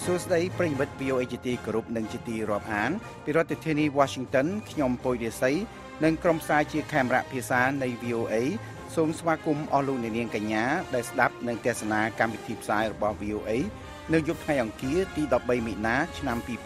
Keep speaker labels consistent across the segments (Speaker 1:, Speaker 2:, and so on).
Speaker 1: សួស្តីប្រិយមិត្ត VOA ជាទីគោរពនិងជាទីរាប់អានពីរដ្ឋធានី Washington ខ្ញុំពុយរាសីនិងក្រុមផ្សាយជាខេមរៈភាសានៃ VOA សូមស្វាគមន៍អស់លោកអ្នកនាងកញ្ញាដែលស្ដាប់និងទស្សនាកម្មវិធីផ្សាយរបស់ VOA នៅយប់ថ្ងៃអង្គារទី13មិនិនាឆ្នាំ2018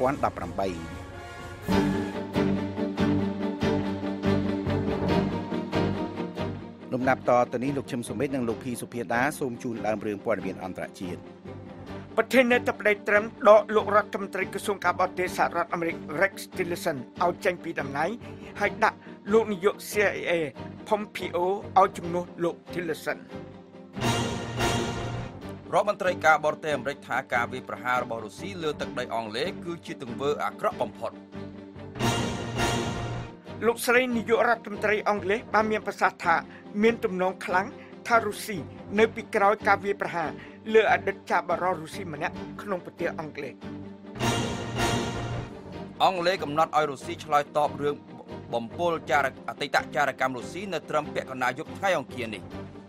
Speaker 1: លំដាប់តទៅនេះលោកឈឹមសុមិតនិងលោកភីសុភាដាសូមជូនដើមរឿងព័ត៌មានអន្តរជាតិ
Speaker 2: ប្រធានាធិបតីត្រឹមដកលោករដ្ឋមន្ត្រីក្រសួងការបរទេសសហរដ្ឋអាមេរិក Rex Tillerson ឲ្យចេញពីតំណែងហើយដាក់លោកនាយក CIA Pompeo ឲ្យជំនួសលោក Tillerson
Speaker 3: រដ្ឋមន្ត្រីការបរទេសអាមេរិកថាការវាយប្រហាររបស់រុស្ស៊ីលើទឹកដីអង់គ្លេសគឺជាទង្វើអាក្រក់បំផុត
Speaker 2: លោកស្រីនាយករដ្ឋមន្ត្រីអង់គ្លេសបានមានប្រសាសន៍ថាមានទំនងខ្លាំងថារុស្ស៊ីនៅពីក្រោយការវាយប្រហារលើអតីតចាបរុស្ស៊ីម្នាក់ក្នុងប្រទេសអង់គ្លេស
Speaker 3: អង់គ្លេសកំណត់ឲ្យរុស្ស៊ីឆ្លើយតបរឿងបំពុលអតីតចារកម្មរុស្ស៊ីនៅត្រឹមពាក់កណ្ដាលយប់ថ្ងៃអង្គារនេះ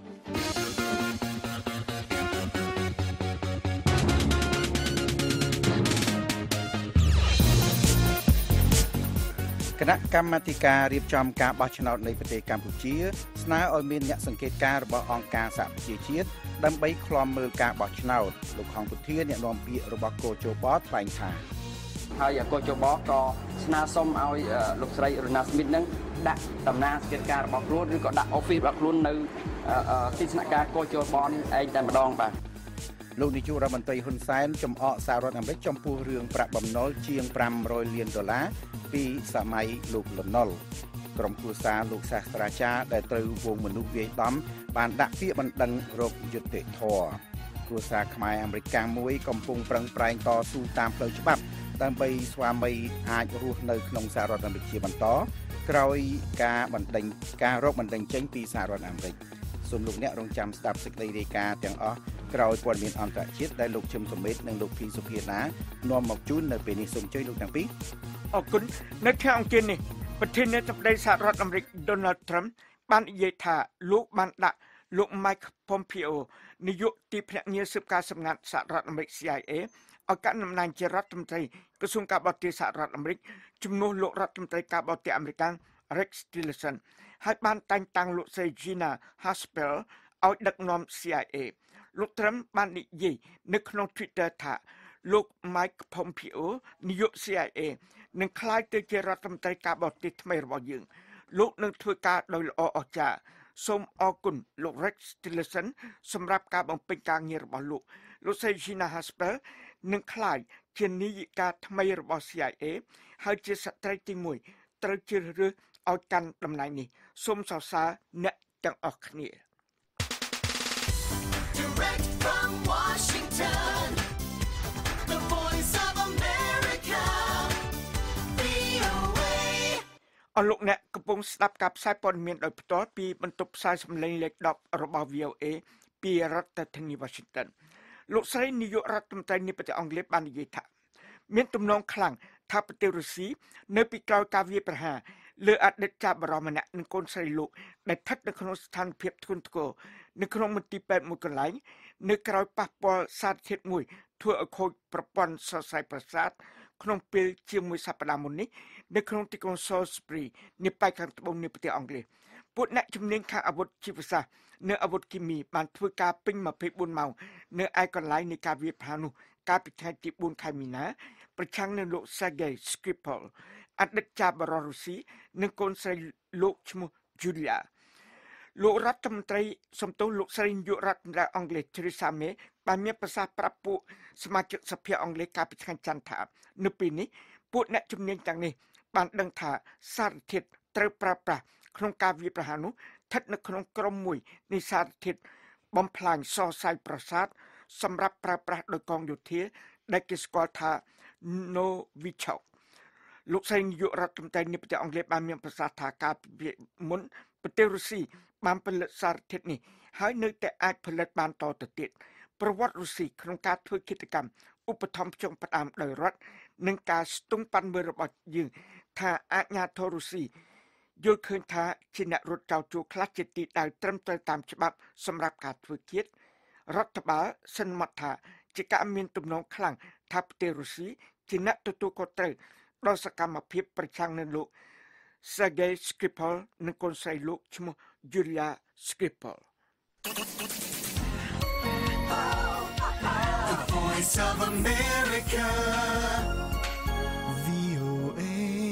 Speaker 1: គណៈកម្មាធិការរៀបចំការបោះឆ្នោតនៃប្រទេសកម្ពុជាស្នើឲ្យមានអ្នកសង្កេតការណ៍របស់អង្គការសហប្រជាជាតិដើម្បីឃ្លាំមើលការបោះឆ្នោតលោកហងពុធាអ្នកនាំពាក្យរបស់កោជបថ្លែងថា
Speaker 4: ហើយកោជបក៏ស្នើសុំឲ្យលោកស្រីរណាស្មីតនឹងដាក់តំណាងសង្កេតការណ៍របស់ខ្លួនឬក៏ដាក់ office របស់ខ្លួននៅទីស្នាក់ការកោជបនេះឯងតែម្ដងបាទ
Speaker 1: លោកនាយករដ្ឋមន្ត្រីហ៊ុនសែនចំអកសហរដ្ឋអាមេរិកចំពោះរឿងប្រាក់បំណុលជាង$500លានពីសម័យលោកលន់នល់ក្រុមគ្រួសារលោកសាស្ត្រាចារ្យដែលត្រូវវងមនុស្សវាយដំបានដាក់ពាក្យបណ្ដឹងរកយុត្តិធម៌គ្រួសារខ្មែរអាមេរិកកាំងមួយកំពុងប្រឹងប្រែងតស៊ូតាមផ្លូវច្បាប់ដើម្បីស្វាមីអាចរស់នៅក្នុងសហរដ្ឋអាមេរិកជាបន្តក្រោយការរកបណ្ដឹងចេញពីសហរដ្ឋអាមេរិកសូមលោកអ្នករងចាំស្ដាប់សេចក្តីរាយការណ៍ទាំងអស់ក្រោយព័ត៌មានអន្តរជាតិដែលលោកឈឹមសុមេតនិងលោកភីសុភាណានាំមកជូននៅពេលនេះសូមអញ្ជើញលោកទាំងពីរ
Speaker 2: អរគុណនៅថ្ងៃអង្គារនេះប្រធានាធិបតីសហរដ្ឋអាមេរិក Donald Trump បាននិយាយថាលោកបានដាក់លោក Mike Pompeo នាយកទីភ្នាក់ងារស៊ើបការសម្ងាត់សហរដ្ឋអាមេរិក CIA ឲ្យកាន់តំណែងជារដ្ឋមន្ត្រីក្រសួងការបរទេសសហរដ្ឋអាមេរិកជំនួសលោករដ្ឋមន្ត្រីការបរទេសអាមេរិក Rex Tillerson ហើយបានតែងតាំងលោកស្រី Gina Haspel ឲ្យដឹកនាំ CIA លោក Trump បាននិយាយនៅក្នុង Twitter ថាលោក Mike Pompeo នាយក CIA នឹងក្លាយទៅជារដ្ឋមន្ត្រីការបរទេសថ្មីរបស់យើងលោកនឹងធ្វើការដោយល្អអស្ចារ្យសូមអរគុណលោក Rex Tillerson សម្រាប់ការបំពេញការងាររបស់លោកស្រី Gina Haspel នឹងក្លាយជានាយិកាថ្មីរបស់ CIA ហើយជាស្ត្រីទី1ត្រូវជ្រើសរើសឲ្យកាន់តំណែងនេះសូមសរសើរអ្នកទាំងអស់គ្នា
Speaker 5: Direct from Washington, the voice of America, VOA.
Speaker 2: អរលោកអ្នកកំពុងស្ដាប់ការផ្សាយព័ត៌មានដោយផ្ទាល់ពីបន្ទប់ផ្សាយសម្លេងលេខ10របស់ VOA ពីរដ្ឋធានី Washington លោកស្រីនាយករដ្ឋមន្ត្រីនៃប្រទេសអង់គ្លេសបាននិយាយថាមានទំនងខ្លាំងថាប្រទេសរុស្ស៊ីនៅពីក្រោយការវាយប្រហារលើអតីតចាបរម្នាក់និងកូនស្រីលោកដែលស្ថិតនៅក្នុងស្ថានភាពធ្ងន់ធ្ងរនៅក្នុងមន្ទីរពេទ្យមួយកន្លែងនៅក្រៅប៉ះពាល់សារធាតុមួយធ្វើឲ្យខូចប្រព័ន្ធសរសៃប្រសាទក្នុងពេលជាមួយសប្តាហ៍មុននេះនៅក្នុងទីក្រុង Salisbury នៃប៉ែកខាងត្បូងនៃប្រទេសអង់គ្លេសពួកអ្នកជំនាញខាងអាវុធជីវសាស្ត្រនៅអាវុធគីមីបានធ្វើការពេញ24ម៉ោងនៅឯកន្លែងនៃការវាយប្រហារនោះកាលពីថ្ងៃទី4ខែមីនាប្រឆាំងនឹងលោក Sergei Skripal អតីតចាបរុស្ស៊ីនិងកូនស្រីលោកឈ្មោះ Julia លោករដ្ឋមន្ត្រីសំទោសលោកស្រីនាយករដ្ឋមន្ត្រីអង់គ្លេស Theresa May បានមានប្រសាសន៍ប្រាប់ពួកសមាជិកសភាអង់គ្លេសកាលពីថ្ងៃច័ន្ទថានៅពេលនេះពួកអ្នកជំនាញទាំងនេះបានដឹងថាសារធាតុត្រូវប្រើប្រាស់ក្នុងការវាយប្រហារនោះស្ថិតនៅក្នុងក្រុមមួយនៃសារធាតុបំផ្លាញសរសៃប្រសាទសម្រាប់ប្រើប្រាស់ដោយកងយោធាដែលគេស្គាល់ថា Novichok លោកស្រីនាយករដ្ឋមន្ត្រីនៃប្រទេសអង់គ្លេសបានមានប្រសាសន៍ថាការពីមុនប្រទេសរុស្ស៊ីបានផលិតសារធាតុនេះហើយនៅតែអាចផលិតបានតទៅទៀតប្រវត្តិរុស្ស៊ីក្នុងការធ្វើគិតកម្មឧបត្ថម្ភចុងផ្ដើមដោយរដ្ឋនិងការស្ទង់ប៉ាន់មើលរបស់យើងថាអាជ្ញាធររុស្ស៊ីយល់ឃើញថាជាអ្នករត់ចោលជួខ្លះជាទីដៅត្រឹមត្រូវតាមច្បាប់សម្រាប់ការធ្វើឃាតរដ្ឋបាលសិនមកថាជាការមានទំនងខ្លាំងថាប្រទេសរុស្ស៊ីជាអ្នកទទួលខុសត្រូវដោយសកម្មភាពប្រឆាំងនឹងលោក Sergei Skripal និងកូនស្រីលោកឈ្មោះ Yulia Skripal
Speaker 5: The Voice of America. VOA.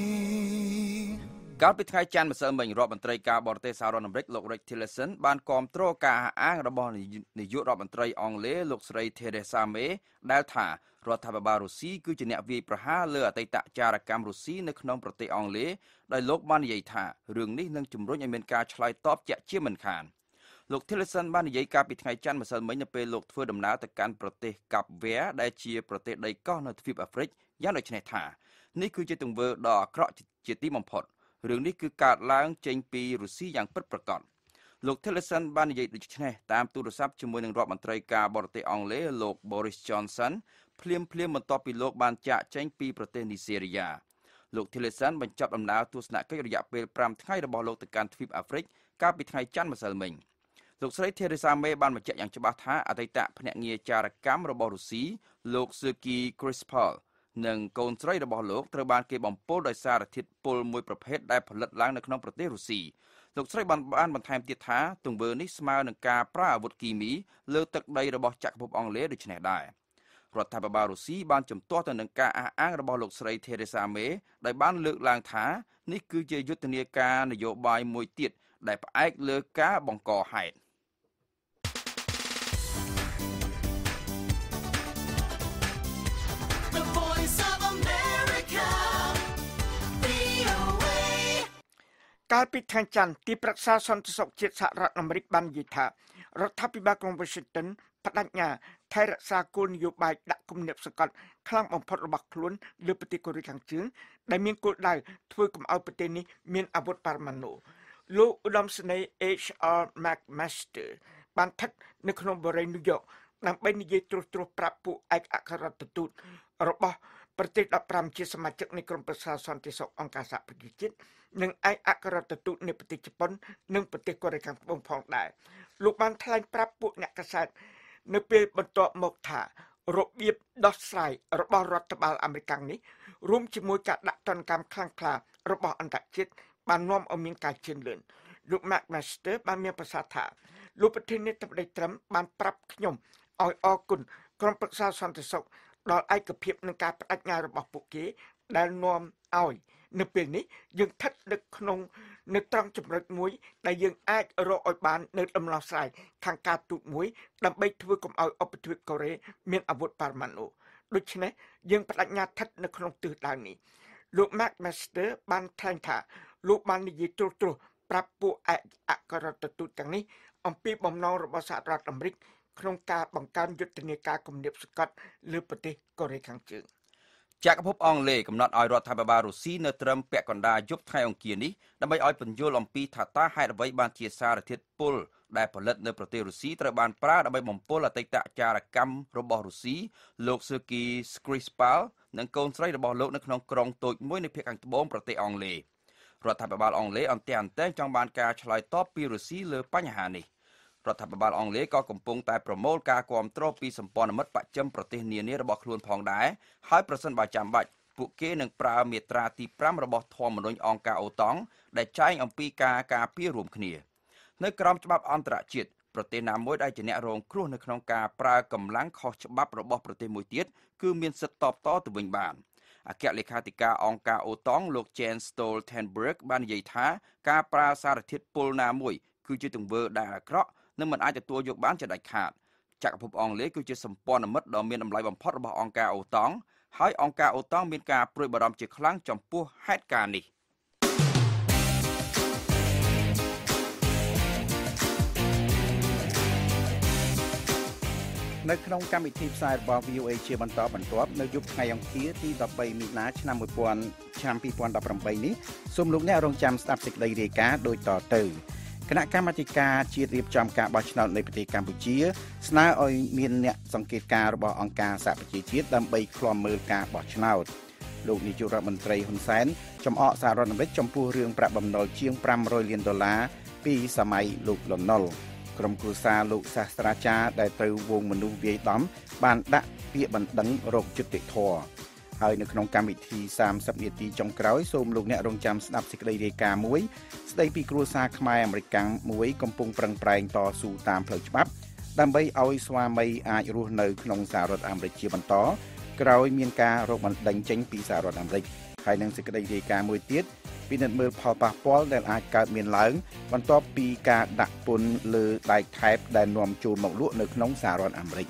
Speaker 3: កាលពីថ្ងៃច័ន្ទម្សិលមិញរដ្ឋមន្ត្រីការបរទេសសហរដ្ឋអាមេរិកលោក Rex Tillerson បានគាំទ្រការអះអាងរបស់នាយករដ្ឋមន្ត្រីអង់គ្លេសលោកស្រី Theresa May ដែលថារដ្ឋាភិបាលរុស្ស៊ីគឺជាអ្នកវាយប្រហារលើអតីតចារកម្មរុស្ស៊ីនៅក្នុងប្រទេសអង់គ្លេសដោយលោកបាននិយាយថារឿងនេះនឹងជំរុញឲ្យមានការឆ្លើយតបជាក់ជាមិនខានលោក Tillerson បាននិយាយកាលពីថ្ងៃច័ន្ទម្សិលមិញនៅពេលលោកធ្វើដំណើរទៅកាន់ប្រទេសកាប់វែដែលជាប្រទេសដីកោះនៅទ្វីបអាហ្វ្រិកយ៉ាងដូចនេះថានេះគឺជាទង្វើដ៏អាក្រក់ជាទីបំផុតរឿងនេះគឺកើតឡើងចេញពីរុស្ស៊ីយ៉ាងពិតប្រាកដលោក Tillerson បាននិយាយដូចនេះតាមទូរស័ព្ទជាមួយនឹងរដ្ឋមន្ត្រីការបរទេសអង់គ្លេសលោក Boris Johnson ភ្លាមបន្ទាប់ពីលោកបានចាកចេញពីប្រទេសនីសេរីយ៉ាលោក Tillerson បញ្ចប់ដំណើរទស្សនកិច្ចរយៈពេល5ថ្ងៃរបស់លោកទៅកាន់ទ្វីបអាហ្វ្រិកកាលពីថ្ងៃច័ន្ទម្សិលមិញលោកស្រី Theresa May បានបញ្ជាក់យ៉ាងច្បាស់ថាអតីតភ្នាក់ងារចារកម្មរបស់រុស្ស៊ីលោក Sergei Skripal និងកូនស្រីរបស់លោកត្រូវបានគេបំពុលដោយសារធាតុពុលមួយប្រភេទដែលផលិតឡើងនៅក្នុងប្រទេសរុស្ស៊ីលោកស្រីបានបន្ថែមទៀតថាទង្វើនេះស្មើនឹងការប្រើអាវុធគីមីលើទឹកដីរបស់ចក្រភពអង់គ្លេសដូចនេះដែររដ្ឋាភិបាលរុស្ស៊ីបានជំទាស់ទៅនឹងការអះអាងរបស់លោកស្រី Theresa May ដោយបានលើកឡើងថានេះគឺជាយុទ្ធនាការនយោបាយមួយទៀតដែលផ្អែកលើការបង្កហេតុ
Speaker 2: កាលពីថ្ងៃច័ន្ទទីប្រឹក្សាសន្តិសុខជាតិសហរដ្ឋអាមេរិកបាននិយាយថារដ្ឋាភិបាលក្រុង Washington បដិញ្ញាថែរក្សាគោលនយោបាយដាក់គំនាបសង្កត់ខ្លាំងបំផុតរបស់ខ្លួនលើប្រទេសកូរ៉េខាងជើងដែលមានគោលដៅធ្វើកុំឲ្យប្រទេសនេះមានអាវុធបរមាណុលោកឧត្តមសេនីយ៍ H.R. McMaster បានស្ថិតនៅក្នុងបរិយាញូវយ៉កដើម្បីនិយាយត្រួសប្រាប់ពួកឯកអគ្គរដ្ឋទូតរបស់ប្រទេស15ជាសមាជិកនៃក្រុមប្រឹក្សាសន្តិសុខអង្គការសហប្រជាជាតិនិងឯកអគ្គរដ្ឋទូតនៃប្រទេសជប៉ុននិងប្រទេសកូរ៉េខាងត្បូងផងដែរលោកបានថ្លែងប្រាប់ពួកអ្នកកាសែតនៅពេលបន្ទាប់មកថារបៀបដោះស្រាយរបស់រដ្ឋបាលអាមេរិកនេះរួមជាមួយការដាក់ទណ្ឌកម្មខ្លាំងក្លារបស់អន្តរជាតិបាននាំឲ្យមានការជឿនលឿនលោក McMaster បានមានប្រសាសន៍ថាលោកប្រធានាធិបតីត្រឹមបានប្រាប់ខ្ញុំឲ្យអរគុណក្រុមប្រឹក្សាសន្តិសុខដល់ឯកភាពនិងការបដិញ្ញារបស់ពួកគេដែលនាំឲ្យនៅពេលនេះយើងស្ថិតនៅត្រង់ចំណុចមួយដែលយើងអាចរកឲ្យបាននៅដំណោះស្រាយខាងការទូតមួយដើម្បីធ្វើកុំឲ្យឧបទ្វីបកូរ៉េមានអាវុធបរមាណុដូច្នេះយើងបដិញ្ញាស្ថិតនៅក្នុងទិសដៅនេះលោក McMaster បានថ្លែងថាលោកបាននិយាយត្រួសប្រាប់ពួកឯកអគ្គរដ្ឋទូតទាំងនេះអំពីបំណងរបស់សហរដ្ឋអាមេរិកក្នុងការបង្កើនយុទ្ធនាការគំនាបសង្កត់លើប្រទេសកូរ៉េខាងជើង
Speaker 3: ចក្រភពអង់គ្លេសកំណត់ឲ្យរដ្ឋាភិបាលរុស្ស៊ីនៅត្រឹមពាក់កណ្ដាលយប់ថ្ងៃអង្គារនេះដើម្បីឲ្យពន្យល់អំពីថាតើហេតុអ្វីបានជាសារធាតុពុលដែលផលិតនៅប្រទេសរុស្ស៊ីត្រូវបានប្រើដើម្បីបំពុលអតីតចារកម្មរបស់រុស្ស៊ីលោក Sergei Skripal និងកូនស្រីរបស់លោកនៅក្នុងក្រុងតូចមួយនៅភាគខាងត្បូងប្រទេសអង់គ្លេសរដ្ឋាភិបាលអង់គ្លេសអន្ទែងចង់បានការឆ្លើយតបពីរុស្ស៊ីលើបញ្ហានេះរដ្ឋាភិបាលអង់គ្លេសក៏កំពុងតែប្រមូលការគាំទ្រពីសម្ព័ន្ធមិត្តបច្ចឹមប្រទេសនានារបស់ខ្លួនផងដែរហើយប្រសិនបើចាំបាច់ពួកគេនឹងប្រើមាត្រាទី5របស់ធម្មនុញ្ញអង្គការអូតង់ដែលចែងអំពីការការពាររួមគ្នានៅក្រោមច្បាប់អន្តរជាតិប្រទេសណាមួយដែលជាអ្នករងគ្រោះនៅក្នុងការប្រើកម្លាំងខុសច្បាប់របស់ប្រទេសមួយទៀតគឺមានសិទ្ធិតបតទៅវិញបានអគ្គលេខាធិការអង្គការអូតង់លោក Jens Stoltenberg បាននិយាយថាការប្រើសារធាតុពុលណាមួយគឺជាទង្វើដែលអាក្រក់នឹងមិនអាចទទួលយកបានជាដាច់ខាតចក្រភពអង់គ្លេសគឺជាសម្ព័ន្ធមិត្តដ៏មានតម្លៃបំផុតរបស់អង្គការអូតង់ហើយអង្គការអូតង់មានការព្រួយបារម្ភជាខ្លាំងចំពោះហេតុការណ៍នេះ
Speaker 1: នៅក្នុងកម្មវិធីផ្សាយរបស់ VOA ជាបន្តបន្ទាប់នៅយប់ថ្ងៃអង្គារទី13មីនាឆ្នាំ2018នេះសូមលោកអ្នករងចាំស្ដាប់សេចក្តីរាយការណ៍ដូចតទៅគណៈកម្មាធិការជាតិរៀបចំការបោះឆ្នោតនៅប្រទេសកម្ពុជាស្នើឲ្យមានអ្នកសង្កេតការណ៍របស់អង្គការសហប្រជាជាតិដើម្បីឃ្លាំមើលការបោះឆ្នោតលោកនាយករដ្ឋមន្ត្រីហ៊ុនសែនចំអកសហរដ្ឋអាមេរិកចំពោះរឿងប្រាក់បំណុលជាង$500 លានពីសម័យលោកលន់នល់ក្រុមគ្រួសារលោកសាស្ត្រាចារ្យដែលត្រូវវងមនុស្សវាយដំបានដាក់ពាក្យបណ្ដឹងរកយុត្តិធម៌ហើយនៅក្នុងកម្មវិធី30នាទីចុងក្រោយសូមលោកអ្នករងចាំស្ដាប់សេចក្តីរាយការណ៍មួយស្ដីពីគ្រួសារខ្មែរអាមេរិកមួយកំពុងប្រឹងប្រែងតស៊ូតាមផ្លូវច្បាប់ដើម្បីឲ្យស្វាមីអាចរស់នៅក្នុងសហរដ្ឋអាមេរិកជាបន្តក្រោយមានការរកបណ្ដឹងចេញពីសហរដ្ឋអាមេរិកហើយនឹងសេចក្តីរាយការណ៍មួយទៀតពិនិត្យមើលផលប៉ះពាល់ដែលអាចកើតមានឡើងបន្ទាប់ពីការដាក់ពន្ធលើដែកថែបដែលនាំចូលមកលក់នៅក្នុងសហរដ្ឋអាមេរិក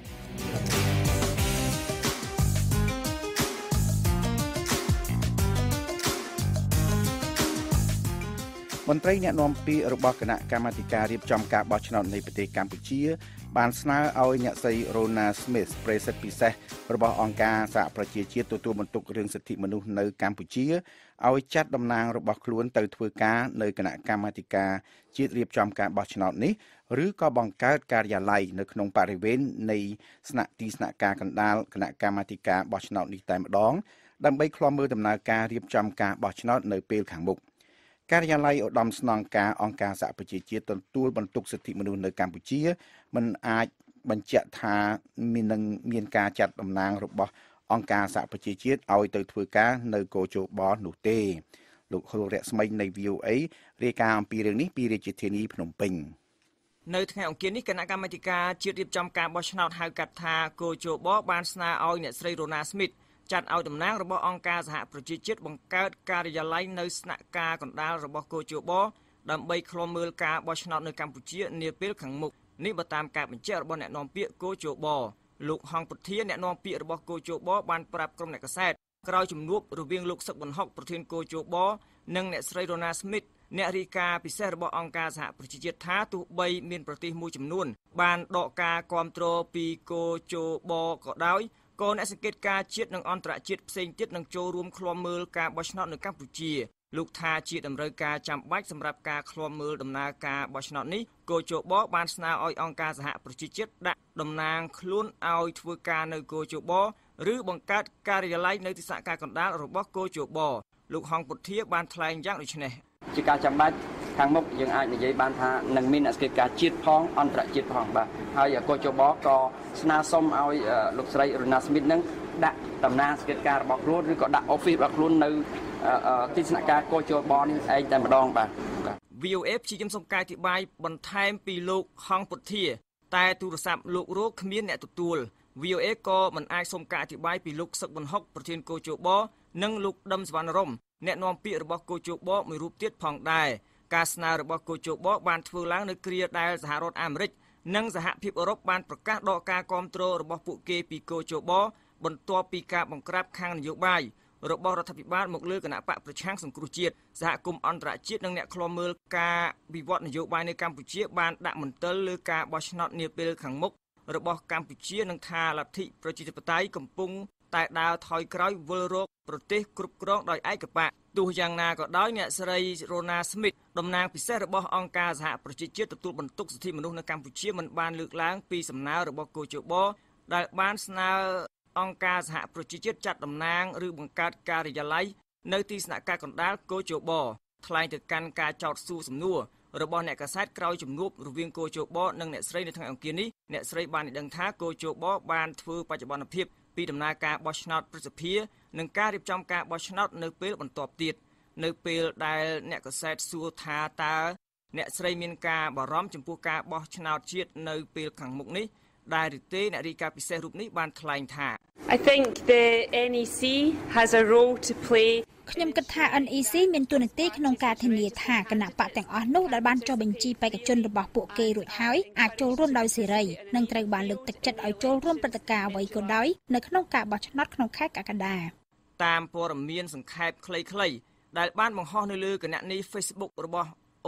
Speaker 1: មន្ត្រីអ្នកនាំពាក្យរបស់គណៈកម្មាធិការរៀបចំការបោះឆ្នោតនៃប្រទេសកម្ពុជាបានស្នើឲ្យអ្នកស្រី Rona Smith ប្រេសិតពិសេសរបស់អង្គការសហប្រជាជាតិទទួលបន្ទុករឿងសិទ្ធិមនុស្សនៅកម្ពុជាឲ្យចាត់តំណាងរបស់ខ្លួនទៅធ្វើការនៅគណៈកម្មាធិការជាតិរៀបចំការបោះឆ្នោតនេះឬក៏បង្កើតការិយាល័យនៅក្នុងបរិវេណនៃស្នាក់ការកណ្ដាលគណៈកម្មាធិការបោះឆ្នោតនេះតែម្ដងដើម្បីឃ្លាំមើលដំណើរការរៀបចំការបោះឆ្នោតនៅពេលខាងមុខការិយាល័យឧត្តមស្នងការអង្គការសហប្រជាជាតិទទួលបន្ទុកសិទ្ធិមនុស្សនៅកម្ពុជាមិនអាចបញ្ជាក់ថាមានការចាត់តំណាងរបស់អង្គការសហប្រជាជាតិឲ្យទៅធ្វើការនៅកោជបនោះទេលោកហុលរស្មីនៃ VOA រាយការណ៍អំពីរឿងនេះពីរាជធានីភ្នំពេញ
Speaker 6: នៅថ្ងៃអង្គារនេះគណៈកម្មាធិការជាតិរៀបចំការបោះឆ្នោតហៅកាត់ថាកោជបបានស្នើឲ្យអ្នកស្រី Rona Smithចាត់ឲ្យតំណាងរបស់អង្គការសហប្រជាជាតិបង្កើតការិយាល័យនៅស្នាក់ការកណ្ដាលរបស់កោជបដើម្បីឃ្លាំមើលការបោះឆ្នោតនៅកម្ពុជានាពេលខាងមុខនេះបើតាមការបញ្ជាក់របស់អ្នកនាំពាក្យកោជបលោកហងពុធាអ្នកនាំពាក្យរបស់កោជបបានប្រាប់ក្រុមអ្នកកាសែតក្រោយជំនួបរវាងលោកសឹកវណ្ណហុកប្រធានកោជបនិងអ្នកស្រី Rona Smith អ្នករាយការណ៍ពិសេសរបស់អង្គការសហប្រជាជាតិថាទោះបីមានប្រទេសមួយចំនួនបានដកការគាំទ្រពីកោជបក៏ដោយក៏អ្នកសង្កេតការជាតិនិងអន្តរជាតិផ្សេងទៀតនឹងចូលរួមឃ្លាំមើលការបោះឆ្នោតនៅកម្ពុជាលោកថាជាតម្រូវការចាំបាច់សម្រាប់ការឃ្លាំមើលដំណើរការបោះឆ្នោតនេះកោជបបានស្នើឲ្យអង្គការសហប្រជាជាតិដាក់តំណាងខ្លួនឲ្យធ្វើការនៅកោជបឬបង្កើតការិយាល័យនៅទីស្នាក់ការកណ្ដាលរបស់កោជបលោកហងពុធាបានថ្លែងយ៉ាងដូចនេះ
Speaker 4: ជាការចាំបាច់ខាងមុខយើងអាចនិយាយបានថានឹងមានអ្នកស្កេតការជាតិផងអន្តរជាតិផងបាទហើយកោជបក៏ស្នើសុំឲ្យលោកស្រី Rona Smith នឹងដាក់តំណាងស្កេតការរបស់ខ្លួនឬក៏ដាក់ office របស់ខ្លួននៅទីស្នាក់ការកោជបនេះឯងតែម្ដងបាទ
Speaker 6: VOA ជាខ្ញុំសូមការអធិប្បាយបន្ថែមពីលោកហងពុធាតែទូរស័ព្ទលោករកគ្មានអ្នកទទួល VOA ក៏មិនអាចសូមការអធិប្បាយពីលោកសឹកវណ្ណហុកប្រធានកោជបនិងលោកដឹមសវណ្ណរមអ្នកនាំពាក្យរបស់កោជបមួយរូបទៀតផងដែរការស្នើរបស់កោជបបានធ្វើឡើងនៅគ្រាដែលសហរដ្ឋអាមេរិកនិងសហភាពអឺរ៉ុបបានប្រកាសដកការគាំទ្ររបស់ពួកគេពីកោជបបន្ទាប់ពីការបង្ក្រាបខាងនយោបាយរបស់រដ្ឋាភិបាលមកលើគណៈបកប្រឆាំងសង្គ្រោះជាតិសហគមន៍អន្តរជាតិនិងអ្នកឃ្លាំមើលការវិវត្តនយោបាយនៅកម្ពុជាបានដាក់មន្ទិលលើការបោះឆ្នោតនាពេលខាងមុខរបស់កម្ពុជានិងថាលទ្ធិប្រជាធិបតេយ្យកំពុងតែដើរថយក្រោយវិលរកប្រទេសគ្រប់គ្រងដោយឯកបកទោះយ៉ាងណាក៏ដោយអ្នកស្រី Rona Smith តំណាងពិសេសរបស់អង្គការសហប្រជាជាតិទទួលបន្ទុកសិទ្ធិមនុស្សនៅកម្ពុជាមិនបានលើកឡើងពីសំណើរបស់កោជបដែលបានស្នើអង្គការសហប្រជាជាតិចាត់តំណាងឬបង្កើតការិយាល័យនៅទីស្នាក់ការកណ្ដាលកោជបថ្លែងទៅកាន់ការចោទសួរសំណួររបស់អ្នកកាសែតក្រោយជំនួបរវាងកោជបនិងអ្នកស្រីនៅថ្ងៃអង្គារនេះអ្នកស្រីបានដឹងថាកោជបបានធ្វើបច្ចុប្បន្នភាពពីដំណើរការបោះឆ្នោតប្រសិទ្ធភាពនិងការរៀបចំការបោះឆ្នោតនៅពេលបន្ទាប់ទៀតនៅពេលដែលអ្នកកាសែតសួរថាតើអ្នកស្រីមានការបារម្ភចំពោះការបោះឆ្នោតជាតិនៅពេលខាងមុខនេះដែលឬទេអ្នករាយការណ៍ពិសេសរូបនេះបានថ្លែងថា
Speaker 7: I think the NEC has a role to play
Speaker 8: ខ្ញុំគិតថា NEC មានតួនាទីក្នុងការធានាថាគណៈបកទាំងអស់នោះដែលបានចុះបញ្ជីបេក្ខជនរបស់ពួកគេរួចហើយអាចចូលរួមដោយសេរីនិងត្រូវបានលើកទឹកចិត្តឲ្យចូលរួមព្រឹត្តិការណ៍អ្វីក៏ដោយនៅក្នុងការបោះឆ្នោតក្នុងខែកក្កដា
Speaker 6: តាមព័ត៌មានសង្ខេបខ្លីៗដែលបានបង្ហោះនៅលើគណនី Facebook របស់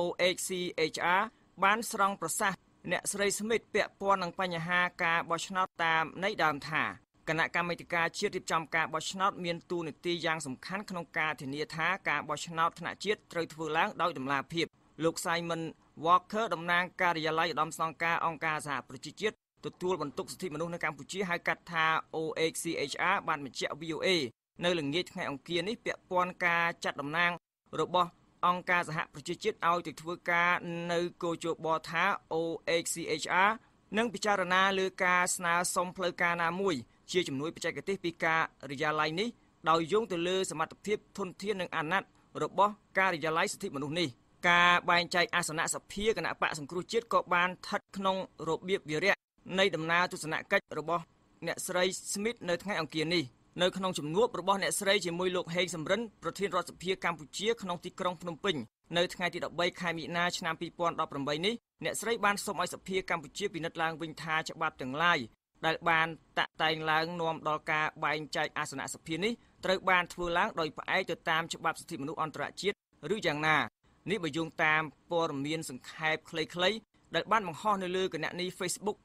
Speaker 6: OHCHR បានស្រង់ប្រសាសន៍អ្នកស្រី Smith ពាក់ព័ន្ធនឹងបញ្ហាការបោះឆ្នោតតាមន័យដើមថាគណៈកម្មាធិការជាតិរៀបចំការបោះឆ្នោតមានតួនាទីយ៉ាងសំខាន់ក្នុងការធានាថាការបោះឆ្នោតថ្នាក់ជាតិត្រូវធ្វើឡើងដោយតម្លាភាពលោក Simon Walker តំណាងការិយាល័យឧត្តមស្នងការអង្គការសហប្រជាជាតិទទួលបន្ទុកសិទ្ធិមនុស្សនៅកម្ពុជាហៅកាត់ថា OHCHR បានបញ្ជាក់ VOA នៅល្ងាចថ្ងៃអង្គារនេះពាក់ព័ន្ធការចាត់តំណាងរបស់អង្គការសហប្រជាជាតិឲ្យទៅធ្វើការនៅកោជបថា OHCHR និងពិចារណាលើការស្នើសុំផ្លូវការណាមួយជាជំនួយបច្ចេកទេសពីការិយាល័យនេះដោយយោងទៅលើសមត្ថភាពធនធាននិងអាណត្តិរបស់ការិយាល័យសិទ្ធិមនុស្សនេះការបែងចែកអាសនៈសភាគណៈបកសង្គ្រោះជាតិក៏បានស្ថិតក្នុងរបៀបវារៈនៃដំណើរទស្សនកិច្ចរបស់អ្នកស្រី Smith នៅថ្ងៃអង្គារនេះនៅក្នុងជំនួបរបស់អ្នកស្រីជាមួយលោកហេងសំរិនប្រធានរដ្ឋសភាកម្ពុជាក្នុងទីក្រុងភ្នំពេញនៅថ្ងៃទី13ខែមិនិនាឆ្នាំ2018នេះអ្នកស្រីបានសូមឲ្យសភាកម្ពុជាពិនិត្យឡើងវិញថាច្បាប់ទាំងឡាយដែលបានតាក់តែងឡើងនាំដល់ការបែងចែកអាសនៈសភានេះត្រូវបានធ្វើឡើងដោយផ្អែកទៅតាមច្បាប់សិទ្ធិមនុស្សអន្តរជាតិឬយ៉ាងណានេះបើយោងតាមព័ត៌មានសង្ខេបខ្លីៗដែលបានបង្ហោះនៅលើគណនី Facebook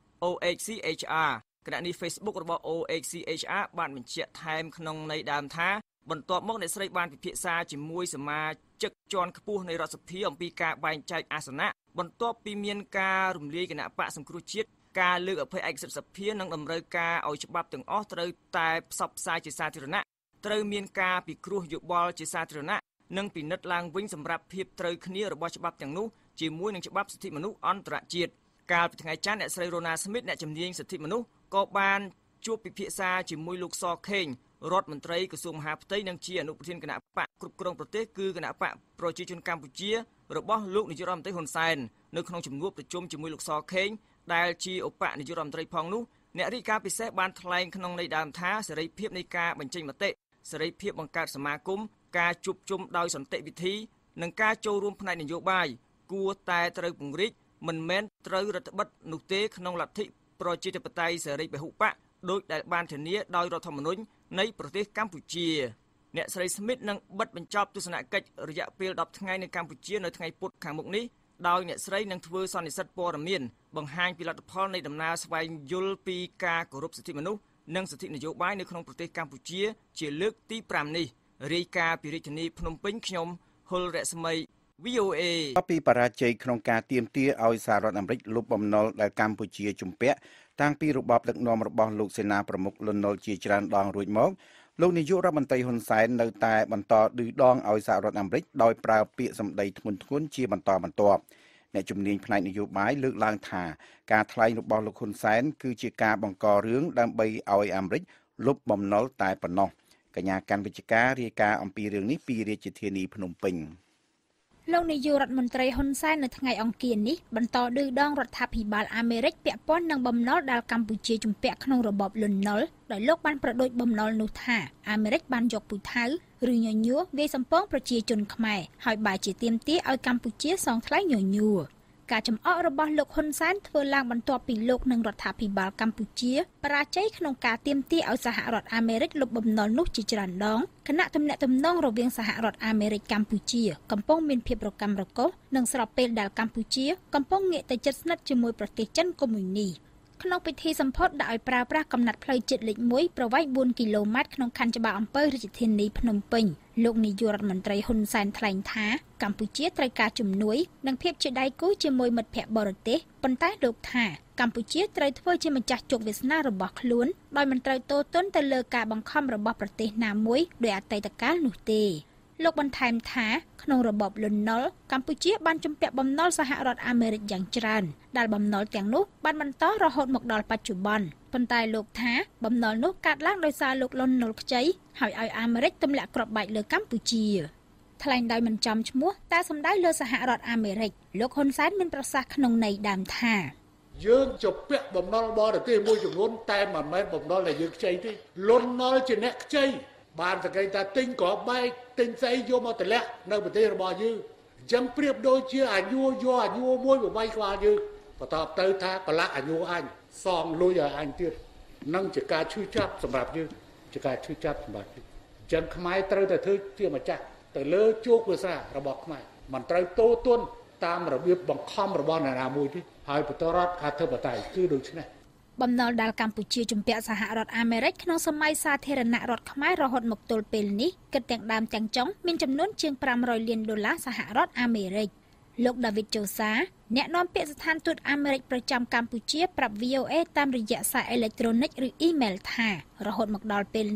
Speaker 6: OHCHR គណនី Facebook របស់ OHCHR បានបញ្ជាក់ថែមក្នុងន័យដើមថាបន្ទាប់មកអ្នកស្រីបានពិភាក្សាជាមួយសមាជិកជាន់ខ្ពស់នៃរដ្ឋសភាអំពីការបែងចែកអាសនៈបន្ទាប់ពីមានការរំលាយគណៈបកសង្គ្រោះជាតិការលើកអភ័យឯកសិទ្ធិសភានិងតម្រូវការឲ្យច្បាប់ទាំងអស់ត្រូវតែផ្សព្វផ្សាយជាសាធារណៈត្រូវមានការពិគ្រោះយោបល់ជាសាធារណៈនិងពិនិត្យឡើងវិញសម្រាប់ភាពត្រូវគ្នារបស់ច្បាប់ទាំងនោះជាមួយនឹងច្បាប់សិទ្ធិមនុស្សអន្តរជាតិកាលពីថ្ងៃច័ន្ទអ្នកស្រីរ៉ូណា ស្មីតអ្នកជំនាញសិទ្ធិមនុស្សក៏បានជួបពិភាក្សាជាមួយលោកសខេងរដ្ឋមន្ត្រីក្រសួងមហាផ្ទៃនិងជាអនុប្រធានគណៈបកគ្រប់គ្រងប្រទេសគឺគណៈបកប្រជាជនកម្ពុជារបស់លោកនាយករដ្ឋមន្ត្រីហ៊ុនសែននៅក្នុងជំនួបប្រជុំជាមួយលោកសខេងដែលជាឧបនាយករដ្ឋមន្ត្រីផងនោះអ្នករាយការណ៍ពិសេសបានថ្លែងក្នុងន័យដើមថាសេរីភាពនៃការបញ្ចេញមតិសេរីភាពបង្កើតសមាគមការជួបជុំដោយសន្តិវិធីនិងការចូលរួមផ្នែកនយោបាយគួរតែត្រូវពង្រីកមិនមែនត្រូវរដ្ឋបិទនោះទេក្នុងលទ្ធិប្រជាធិបតេយ្យសេរីពហុបកដោយដែលបានធានាដោយរដ្ឋធម្មនុញ្ញនៃប្រទេសកម្ពុជាអ្នកស្រី Smith នឹងបិទបញ្ចប់ទស្សនកិច្ចរយៈពេល10ថ្ងៃនៅកម្ពុជានៅថ្ងៃពុធខាងមុខនេះដោយអ្នកស្រីនឹងធ្វើសន្និសីទព័ត៌មានបង្ហាញពីលទ្ធផលនៃដំណើរស្វែងយល់ពីការគោរពសិទ្ធិមនុស្សនិងសិទ្ធិនយោបាយនៅក្នុងប្រទេសកម្ពុជាជាលើកទី5នេះរាយការណ៍ពីរាជធានីភ្នំពេញខ្ញុំហុលរស្មី VOA
Speaker 1: ពីបរាជ័យក្នុងការទាមទារឲ្យសហរដ្ឋអាមេរិកលុបបំណុលដែលកម្ពុជាជំពាក់តាំងពីរបបដឹកនាំរបស់លោកសេនាប្រមុខលន់នល់ជាច្រើនដងរួចមកលោកនាយករដ្ឋមន្ត្រីហ៊ុនសែននៅតែបន្តឌឺដងឲ្យសហរដ្ឋអាមេរិកដោយប្រើពាក្យសម្ដីធ្ងន់ធ្ងរជាបន្តបន្ទាប់អ្នកជំនាញផ្នែកនយោបាយលើកឡើងថាការថ្លែងរបស់លោកហ៊ុនសែនគឺជាការបង្ករឿងដើម្បីឲ្យអាមេរិកលុបបំណុលតែប៉ុណ្ណោះកញ្ញាកាន់វិជ្ជការរាយការណ៍អំពីរឿងនេះពីរាជធានីភ្នំពេញ
Speaker 8: លោកនាយករដ្ឋមន្ត្រីហ៊ុនសែននៅថ្ងៃអង្គារនេះបន្តឌឺដងរដ្ឋាភិបាលអាមេរិកពាក់ព័ន្ធនឹងបំណុលដែលកម្ពុជាជំពាក់ក្នុងរបបលន់នល់ដោយលោកបានប្រដូចបំណុលនោះថាអាមេរិកបានយកពូថៅឬញញួរវាយសំពងប្រជាជនខ្មែរហើយបែរជាទាមទារឲ្យកម្ពុជាសងថ្លៃញញួរការចំអករបស់លោកហ៊ុនសែនធ្វើឡើងបន្ទាប់ពីលោកនិងរដ្ឋាភិបាលកម្ពុជាបរាជ័យក្នុងការទាមទារឲ្យសហរដ្ឋអាមេរិកលុបបំណុលនោះជាច្រើនដងគណៈទំនាក់ទំនងរវាងសហរដ្ឋអាមេរិកកម្ពុជាកំពុងមានភាពរកាំរកូសនិងស្របពេលដែលកម្ពុជាកំពុងងាកទៅជិតស្និទ្ធជាមួយប្រទេសចិនកុម្មុយនីសក្នុងពិធីសម្ពោធដាក់ឲ្យប្រើប្រាស់កំណាត់ផ្លូវជាតិលេខ1ប្រវែង4គីឡូម៉ែត្រក្នុងខណ្ឌច្បារអំពើរាជធានីភ្នំពេញលោកនាយករដ្ឋមន្ត្រីហ៊ុនសែនថ្លែងថាកម្ពុជាត្រូវការជំនួយនិងភាពជាដៃគូជាមួយមិត្តភ័ក្តិបរទេសប៉ុន្តែលោកថាកម្ពុជាត្រូវធ្វើជាម្ចាស់ជោគវាសនារបស់ខ្លួនដោយមិនត្រូវទោសទណ្ឌទៅលើការបង្ខំរបស់ប្រទេសណាមួយដោយអតីតកាលនោះទេលោកបន្ថែមថាក្នុងរបបលន់នល់កម្ពុជាបានជំពាក់បំណុលសហរដ្ឋអាមេរិកយ៉ាងច្រើនដែលបំណុលទាំងនោះបានបន្តរហូតមកដល់បច្ចុប្បន្នប៉ុន្តែលោកថាបំណុលនោះកើតឡើងដោយសារលោកលន់នល់ខ្ចីហើយឲ្យអាមេរិកទម្លាក់គ្រាប់បែកលើកម្ពុជាថ្លែងដោយមិនចំឈ្មោះតែសំដៅលើសហរដ្ឋអាមេរិកលោកហ៊ុនសែនមានប្រសាសន៍ក្នុងន័យដើមថា
Speaker 9: យើងជំពាក់បំណុលបរទេសមួយចំនួនតែមិនមែនបំណុលដែលយើងខ្ចីទេលន់នល់ជាអ្នកខ្ចីបានសង្កេតថាទិញគ្រាប់បែកទិញស្អីយកមកតម្លាក់នៅប្រទេសរបស់យើងអញ្ចឹងប្រៀបដូចជាអាញួរយកអាញួរមួយបបៃក្បាលយើងបន្តទៅថាប្រឡាក់អាញួរអញសងលុយឲ្យអញទៀតនឹងជាការឈឺចាប់សម្រាប់យើងជាការឈឺចាប់សម្រាប់យើងអញ្ចឹងខ្មែរត្រូវតែធ្វើជាម្ចាស់ទៅលើជោគវាសនារបស់ខ្មែរមិនត្រូវទោសទណ្ឌតាមរបៀបបង្ខំរបស់អ្នកណាមួយទេហើយបន្តរដ្ឋអធិបតេយ្យគឺដូច្នេះ
Speaker 8: បំណុលដែលកម្ពុជាជំពាក់សហរដ្ឋអាមេរិកក្នុងសម័យសាធារណរដ្ឋខ្មែររហូតមកទល់ពេលនេះគិតទាំងដើមទាំងចុងមានចំនួនជាង$500លានសហរដ្ឋអាមេរិកលោក David Josa អ្នកនាំពាក្យស្ថានទូតអាមេរិកប្រចាំកម្ពុជាប្រាប់ VOA តាមរយៈសារអេឡិចត្រូនិកឬអ៊ីមែលថារហូតមកដល់ពេលនេះ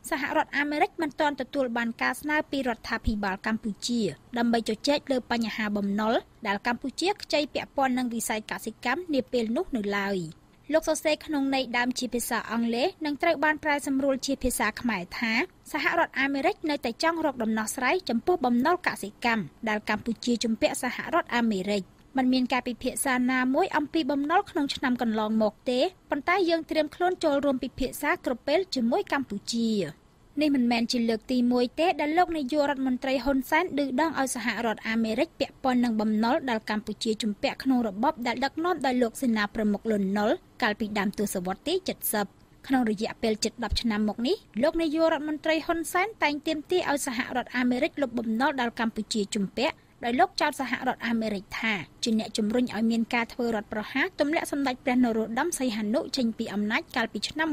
Speaker 8: សហរដ្ឋអាមេរិកមិនទាន់ទទួលបានការស្នើពីរដ្ឋាភិបាលកម្ពុជាដើម្បីជជែកលើបញ្ហាបំណុលដែលកម្ពុជាខ្ចីពាក់ព័ន្ធនឹងវិស័យកសិកម្មនាពេលនោះនៅឡើយលោកសរសេរក្នុងន័យដើមជាភាសាអង់គ្លេសនិងត្រូវបានប្រែសម្រួលជាភាសាខ្មែរថាសហរដ្ឋអាមេរិកនៅតែចង់រកដំណោះស្រាយចំពោះបំណុលកសិកម្មដែលកម្ពុជាជំពាក់សហរដ្ឋអាមេរិកមិនមានការពិភាក្សាណាមួយអំពីបំណុលក្នុងឆ្នាំកន្លងមកទេប៉ុន្តែយើងត្រៀមខ្លួនចូលរួមពិភាក្សាគ្រប់ពេលជាមួយកម្ពុជានេះមិនមែនជាលើកទី1ទេដែលលោកនាយករដ្ឋមន្ត្រីហ៊ុនសែនឌឺដងឲ្យសហរដ្ឋអាមេរិកពាក់ព័ន្ធនឹងបំណុលដែលកម្ពុជាជំពាក់ក្នុងរបបដែលដឹកនាំដោយលោកសេនាប្រមុខលន់ នល់កាលពីដើមទសវត្សរ៍ទី70ក្នុងរយៈពេលជិត10ឆ្នាំមកនេះលោកនាយករដ្ឋមន្ត្រីហ៊ុនសែនតែងទាមទារឲ្យសហរដ្ឋអាមេរិកលុបបំណុលដែលកម្ពុជាជំពាក់ដោយលោកចោទសហរដ្ឋអាមេរិកថាជាអ្នកជំរុញឲ្យមានការធ្វើរដ្ឋប្រហារទម្លាក់សម្ដេចព្រះនរោត្តមសីហនុចេញពីអំណាចកាលពីឆ្នាំ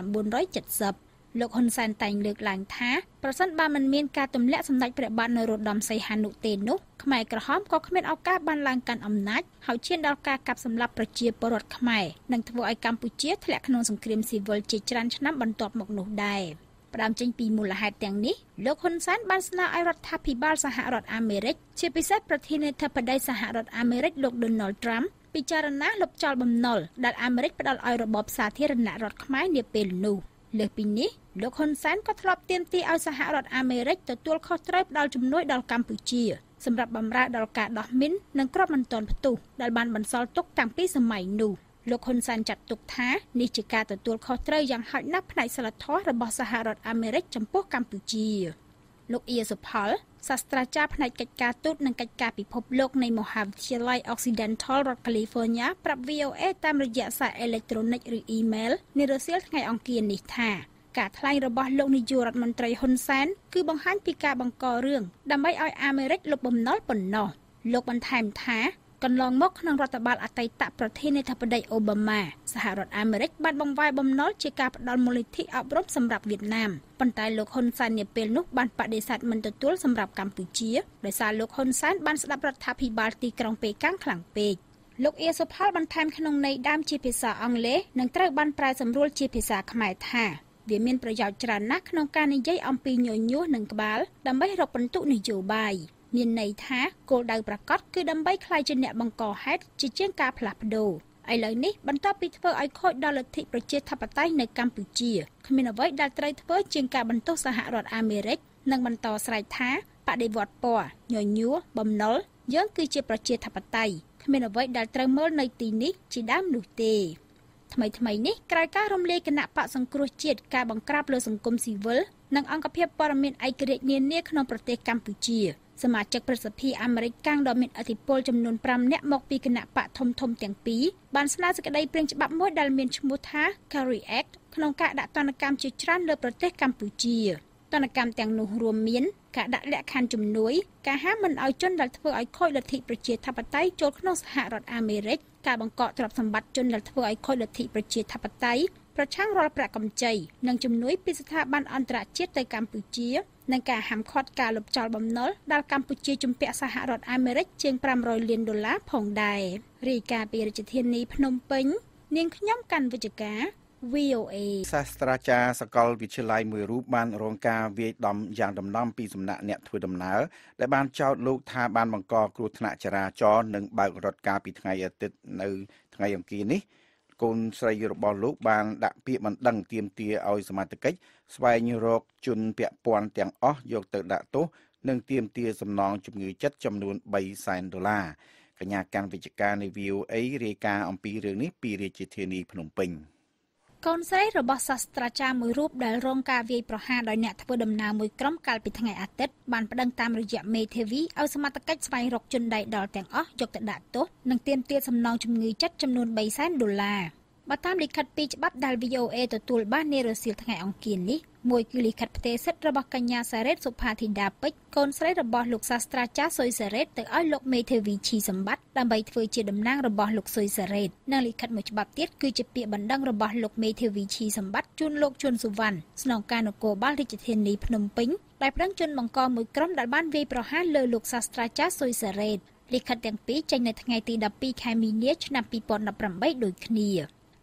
Speaker 8: 1970លោកហ៊ុនសែនតែងលើកឡើងថាប្រសិនបើមិនមានការទម្លាក់សម្ដេចព្រះបាទនរោត្តមសីហនុទេនោះខ្មែរក្រហមក៏គ្មានឱកាសបានឡើងកាន់អំណាចហើយឈានដល់ការកាប់សម្លាប់ប្រជាពលរដ្ឋខ្មែរនិងធ្វើឲ្យកម្ពុជាធ្លាក់ក្នុងសង្គ្រាមស៊ីវិលជាច្រើនឆ្នាំបន្ទាប់មកនោះដែរផ្ដើមចេញពីមូលហេតុទាំងនេះលោកហ៊ុនសែនបានស្នើឲ្យរដ្ឋាភិបាលសហរដ្ឋអាមេរិកជាពិសេសប្រធានាធិបតីសហរដ្ឋអាមេរិកលោក Donald Trump ពិចារណាលុបចោលបំណុលដែលអាមេរិកផ្ដល់ឲ្យរបបសាធារណរដ្ឋខ្មែរនាពេលនោះលើសពីនេះលោកហ៊ុនសែនក៏ធ្លាប់ទាមទារឲ្យសហរដ្ឋអាមេរិកទទួលខុសត្រូវផ្ដល់ជំនួយដល់កម្ពុជាសម្រាប់បម្រើដល់ការដោះមីននិងគ្រាប់មិនទាន់ផ្ទុះដែលបានបន្សល់ទុកតាំងពីសម័យនោះលោកហ៊ុនសែនចាត់ទុកថានេះជាការទទួលខុសត្រូវយ៉ាងហោចណាស់ផ្នែកសីលធម៌របស់សហរដ្ឋអាមេរិកចំពោះកម្ពុជាលោកអ៊ីសុផលសាស្ត្រាចារ្យផ្នែកកិច្ចការទូតនិងកិច្ចការពិភពលោកនៃមហាវិទ្យាល័យ Occidental រដ្ឋ California ប្រាប់ VOA តាមរយៈសារអេឡិចត្រូនិកឬអ៊ីមែលនារសៀលថ្ងៃអង្គារនេះថាការថ្លែងរបស់លោកនាយករដ្ឋមន្ត្រីហ៊ុនសែនគឺបង្ហាញពីការបង្ករឿងដើម្បីឲ្យអាមេរិកលុបបំណុលប៉ុណ្ណោះលោកបន្ថែមថាកន្លងមកក្នុងរដ្ឋបាលអតីតប្រធានាធិបតីអូបាម៉ាសហរដ្ឋអាមេរិកបានបង្វែរបំណុលជាការផ្ដល់មូលនិធិអប់រំសម្រាប់វៀតណាមប៉ុន្តែលោកហ៊ុនសែននាពេលនោះបានបដិសេធមិនទទួលសម្រាប់កម្ពុជាដោយសារលោកហ៊ុនសែនបានស្ដាប់រដ្ឋាភិបាលទីក្រុងប៉េកាំងខ្លាំងពេកលោកអៀសុផលបន្ថែមក្នុងន័យដើមជាភាសាអង់គ្លេសនិងត្រូវបានប្រែសម្រួលជាភាសាខ្មែរថាវាមានប្រយោជន៍ច្រើនណាស់ក្នុងការនិយាយអំពីញញួរនិងក្បាលដើម្បីរកពិន្ទុនយោបាយមានន័យថាគោលដៅប្រកបគឺដើម្បីក្លាយជាអ្នកបង្កហេតុជាជាងការផ្លាស់ប្ដូរឥឡូវនេះបន្ទាប់ពីធ្វើឲ្យខូចដល់លទ្ធិប្រជាធិបតេយ្យនៅកម្ពុជាគ្មានអ្វីដែលត្រូវធ្វើជាងការបន្ទោសសហរដ្ឋអាមេរិកនិងបន្តស្រែកថាបដិវត្តពណ៌ញញួរបំណុលយើងគឺជាប្រជាធិបតេយ្យគ្មានអ្វីដែលត្រូវមើលនៅទីនេះជាដើមនោះទេថ្មីនេះក្រោយការរំលាយគណៈបកសង្គ្រោះជាតិការបង្ក្រាបលើសង្គមស៊ីវិលនិងអង្គភាពព័ត៌មានឯករាជ្យនានាក្នុងប្រទេសកម្ពុជាសមាជិកប្រសិទ្ធិអាមេរិកកាំងដ៏មានឥទ្ធិពលចំនួន5នាក់មកពីគណៈបកធំទាំងពីរបានស្នើសេចក្តីព្រាងច្បាប់មួយដែលមានឈ្មោះថា Carry Act ក្នុងការដាក់ទណ្ឌកម្មជាច្រើនលើប្រទេសកម្ពុជាទណ្ឌកម្មទាំងនោះរួមមានការដាក់លក្ខខណ្ឌជំនួយការហាមមិនឲ្យជនដែលធ្វើឲ្យខូចលទ្ធិប្រជាធិបតេយ្យចូលក្នុងសហរដ្ឋអាមេរិកការបង្កកទ្រព្យសម្បត្តិជនដែលធ្វើឲ្យខូចលទ្ធិប្រជាធិបតេយ្យប្រឆាំងរាល់ប្រាក់កម្ចីនិងជំនួយពីស្ថាប័នអន្តរជាតិទៅកម្ពុជានិងការហាមឃាត់ការលុបចោលបំណុលដែលកម្ពុជាជំពាក់សហរដ្ឋអាមេរិកជាង$500 លានផងដែររាយការណ៍ពីរាជធានីភ្នំពេញនាងខ្ញុំកាន់វិជ្ជការ VOA
Speaker 1: សាស្ត្រាចារ្យសាកលវិទ្យាល័យមួយរូបបានរងការវាយដំយ៉ាងដំណំពីសំណាក់អ្នកធ្វើដំណើរដែលបានចោទលោកថាបានបង្កគ្រោះថ្នាក់ចរាចរណ៍និងបើករថការពីថ្ងៃអាទិត្យនៅថ្ងៃអង្គារនេះកូនស្រីរបស់លោកបានដាក់ពាក្យបណ្ដឹងទាមទារឲ្យសមត្ថកិច្ចស្វែងរកជនពាក់ព័ន្ធទាំងអស់យកទៅដាក់ទោសនិងទាមទារសំណងជំងឺចិត្តចំនួន$300,000កញ្ញាកាន់វិជ្ជការនៃ VOA រាយការណ៍អំពីរឿងនេះពីរាជធានីភ្នំពេញ
Speaker 8: កូនស្រីរបស់សាស្ត្រាចារ្យមួយរូបដែលរងការវាយប្រហារដោយអ្នកធ្វើដំណើរមួយក្រុមកាលពីថ្ងៃអាទិត្យបានប្តឹងតាមរយៈមេធាវីឲ្យសមត្ថកិច្ចស្វែងរកជនដៃដល់ទាំងអស់យកទៅដាក់ទោសនិងទាមទារសំណងជំងឺចិត្តចំនួន$300,000បើតាមលិខិតពីច្បាប់ដែល VOA ទទួលបាននារសៀលថ្ងៃអង្គារនេះមួយគឺលិខិតផ្ទេរសិទ្ធិរបស់កញ្ញាសារ៉េតសុផាធីតាពេជ្រកូនស្រីរបស់លោកសាស្ត្រាចារ្យស៊ុយសារ៉េតទៅឲ្យលោកមេធាវីឈីសម្បត្តិដើម្បីធ្វើជាតំណាងរបស់លោកស៊ុយសារ៉េតនិងលិខិតមួយច្បាប់ទៀតគឺជាពាក្យបណ្ដឹងរបស់លោកមេធាវីឈីសម្បត្តិជូនលោកជុនសុវណ្ណស្នងការនគរបាលរាជធានីភ្នំពេញដែលប្តឹងជនបង្កមួយក្រុមដែលបានវាយប្រហារលើលោកសាស្ត្រាចារ្យស៊ុយសារ៉េតលិខិតទាំងពីរចេញនៅថ្ងៃទី12ខែមីនាឆ្នាំ2018ដូចគ្នា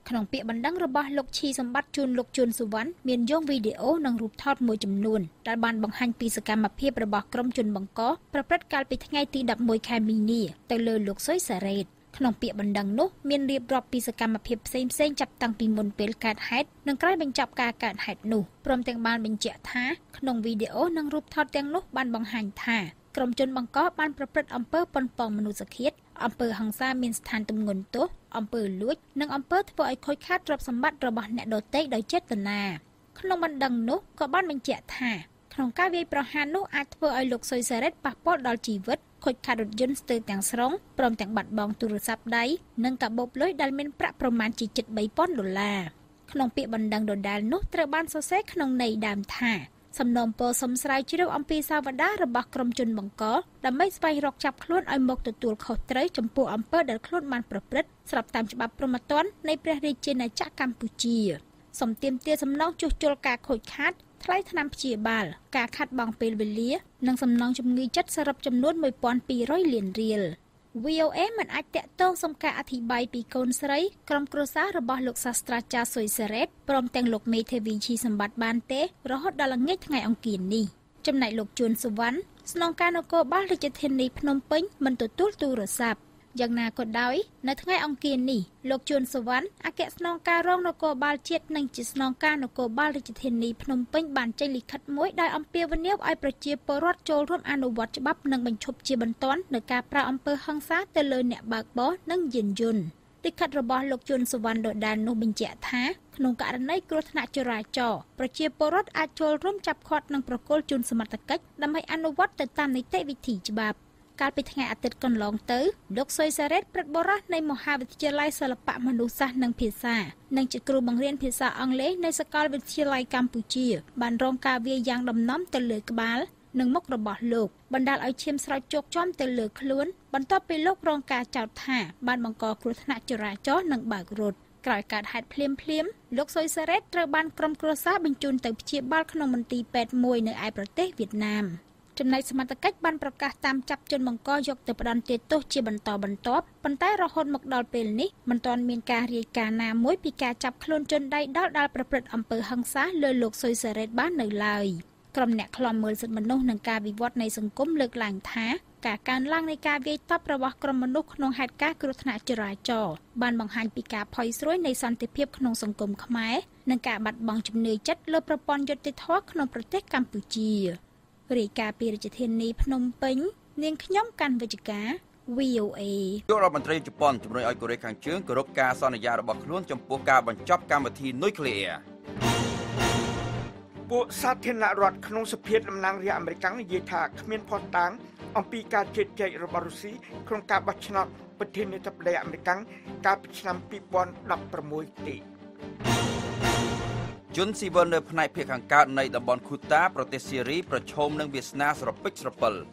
Speaker 8: ក្នុងពាក្យបណ្ដឹងរបស់លោកឈីសម្បត្តិជូនលោកជួនសុវណ្ណមានយកវីដេអូនិងរូបថតមួយចំនួនដែលបានបង្ហាញពីសកម្មភាពរបស់ក្រុមជនបង្កប្រព្រឹត្តកាលពីថ្ងៃទី11ខែមីនាទៅលើលោកសុយសារ៉េតក្នុងពាក្យបណ្ដឹងនោះមានរៀបរាប់ពីសកម្មភាពផ្សេងៗចាប់តាំងពីមុនពេលកើតហេតុនិងក្រោយបញ្ចប់ការកើតហេតុនោះព្រមទាំងបានបញ្ជាក់ថាក្នុងវីដេអូនិងរូបថតទាំងនោះបានបង្ហាញថាក្រុមជនបង្កបានប្រព្រឹត្តអំពើប៉ុនប៉ងមនុស្សឃាតអំពើហិង្សាមានស្ថានទម្ងន់ទោសអំពើលួចនិងអំពើធ្វើឲ្យខូចខាតទ្រព្យសម្បត្តិរបស់អ្នកដទៃដោយចេតនាក្នុងបណ្ដឹងនោះក៏បានបញ្ជាក់ថាក្នុងការវាយប្រហារនោះអាចធ្វើឲ្យលោកសុយសារ៉េតប៉ះពាល់ដល់ជីវិតខូចខាតរថយន្តស្ទើរទាំងស្រុងព្រមទាំងបាត់បង់ទូរស័ព្ទដៃនិងកាបូបលុយដែលមានប្រាក់ប្រមាណជា$3,000ក្នុងពាក្យបណ្ដឹងដដែលនោះត្រូវបានសរសេរក្នុងន័យដើមថាសំណូមពរសុំស្រាវជ្រាវអំពីសាវតារបស់ក្រុមជនបង្កដើម្បីស្វែងរកចាប់ខ្លួនឲ្យមកទទួលខុសត្រូវចំពោះអំពើដែលខ្លួនបានប្រព្រឹត្តស្របតាមច្បាប់ព្រហ្មទណ្ឌនៃព្រះរាជាណាចក្រកម្ពុជាសូមទាមទារសំណងជួសជុលការខូចខាតថ្លៃថ្នាំព្យាបាលការខាត់បង់ពេលវេលានិងសំណងជំងឺចិត្តសរុបចំនួន$1,200 លានរៀលVOA មិនអាចតាក់ទងសុំការអធិប្បាយពីកូនស្រីក្រុមគ្រួសាររបស់លោកសាស្ត្រាចារ្យសុយសារ៉េតព្រមទាំងលោកមេធាវីឈីសម្បត្តិបានទេរហូតដល់ល្ងាចថ្ងៃអង្គារនេះចំណែកលោកជួនសុវណ្ណស្នងការនគរបាលរាជធានីភ្នំពេញមិនទទួលទូរស័ព្ទយ៉ាងណាក៏ដោយនៅថ្ងៃអង្គារនេះលោកជួនសុវណ្ណអគ្គស្នងការរងនគរបាលជាតិនិងជាស្នងការនគរបាលរាជធានីភ្នំពេញបានចេញលិខិតមួយដោយអំពាវនាវឲ្យប្រជាពលរដ្ឋចូលរួមអនុវត្តច្បាប់និងបញ្ឈប់ជាបន្ទាន់នូវការប្រើអំពើហិង្សាទៅលើអ្នកបើកបរនិងយានយន្តលិខិតរបស់លោកជួនសុវណ្ណដដែលនោះបញ្ជាក់ថាក្នុងករណីគ្រោះថ្នាក់ចរាចរណ៍ប្រជាពលរដ្ឋអាចចូលរួមចាប់ឃាត់និងប្រគល់ជូនសមត្ថកិច្ចដើម្បីអនុវត្តទៅតាមនីតិវិធីច្បាប់កាលពីថ្ងៃអាទិត្យកន្លងទៅលោកសុយសារ៉េតព្រឹទ្ធបុរសនៃមហាវិទ្យាល័យសិល្បៈមនុស្សសាស្ត្រនិងភាសានិងជាគ្រូបង្រៀនភាសាអង់គ្លេសនៅសាកលវិទ្យាល័យកម្ពុជាបានរងការវាយយ៉ាងដំណំទៅលើក្បាលនិងមុខរបស់លោកបណ្ដាលឲ្យឈាមស្រោចជោកជាំទៅលើខ្លួនបន្ទាប់ពីលោករងការចោទថាបានបង្កគ្រោះថ្នាក់ចរាចរណ៍និងបើករថក្រោយកើតហេតុភ្លាមលោកសុយសារ៉េតត្រូវបានក្រុមគ្រួសារបញ្ជូនទៅព្យាបាលក្នុងមន្ទីរពេទ្យមួយនៅឯប្រទេសវៀតណាមចំណែកសមត្ថកិច្ចបានប្រកាសតាមចាប់ជនបង្កយកទៅផ្ដន្ទាទោសជាបន្តបន្ទាប់ប៉ុន្តែរហូតមកដល់ពេលនេះមិនទាន់មានការរាយការណ៍ណាមួយពីការចាប់ខ្លួនជនដៃដល់ដែលប្រព្រឹត្តអំពើហិង្សាលើលោកសុយសារ៉េតបាននៅឡើយក្រុមអ្នកខ្លំមើលសិទ្ធិមនុស្សនិងការវិវត្តនៃសង្គមលើកឡើងថាការកើនឡើងនៃការវាយតប់របស់ក្រុមមនុស្សក្នុងហេតុការណ៍គ្រោះថ្នាក់ចរាចរណ៍បានបង្ហាញពីការផុយស្រួយនៃសន្តិភាពក្នុងសង្គមខ្មែរនិងការបាត់បង់ជំនឿចិត្តលើប្រព័ន្ធយុត្តិធម៌ក្នុងប្រទេសកម្ពុជារាយការណ៍ពីរាជធានីភ្នំពេញនាងខ្ញុំកាន់វិជ្ជការ VOA
Speaker 3: លោករដ្ឋមន្ត្រីជប៉ុនជំរុញឲ្យកូរ៉េខាងជើងគោរពការសន្យារបស់ខ្លួនចំពោះការបញ្ចប់កម្មវិធីនុយក្លេអ៊ែរ
Speaker 2: ពួកសាធារណរដ្ឋក្នុងសភាតំណាងរាស្ត្រអាមេរិកនិយាយថាគ្មានភស្តុតាងអំពីការជឿជាក់របស់រុស្ស៊ីក្នុងការបោះឆ្នោតប្រធានាធិបតីអាមេរិកកាលពីឆ្នាំ2016ទេ
Speaker 3: ជនស៊ីវិលនៅផ្នែកភាគខាងកើតនៃតំបន់ឃូតាប្រទេសសេរីប្រឈមនឹងវាសនាស្រពេចស្រពិល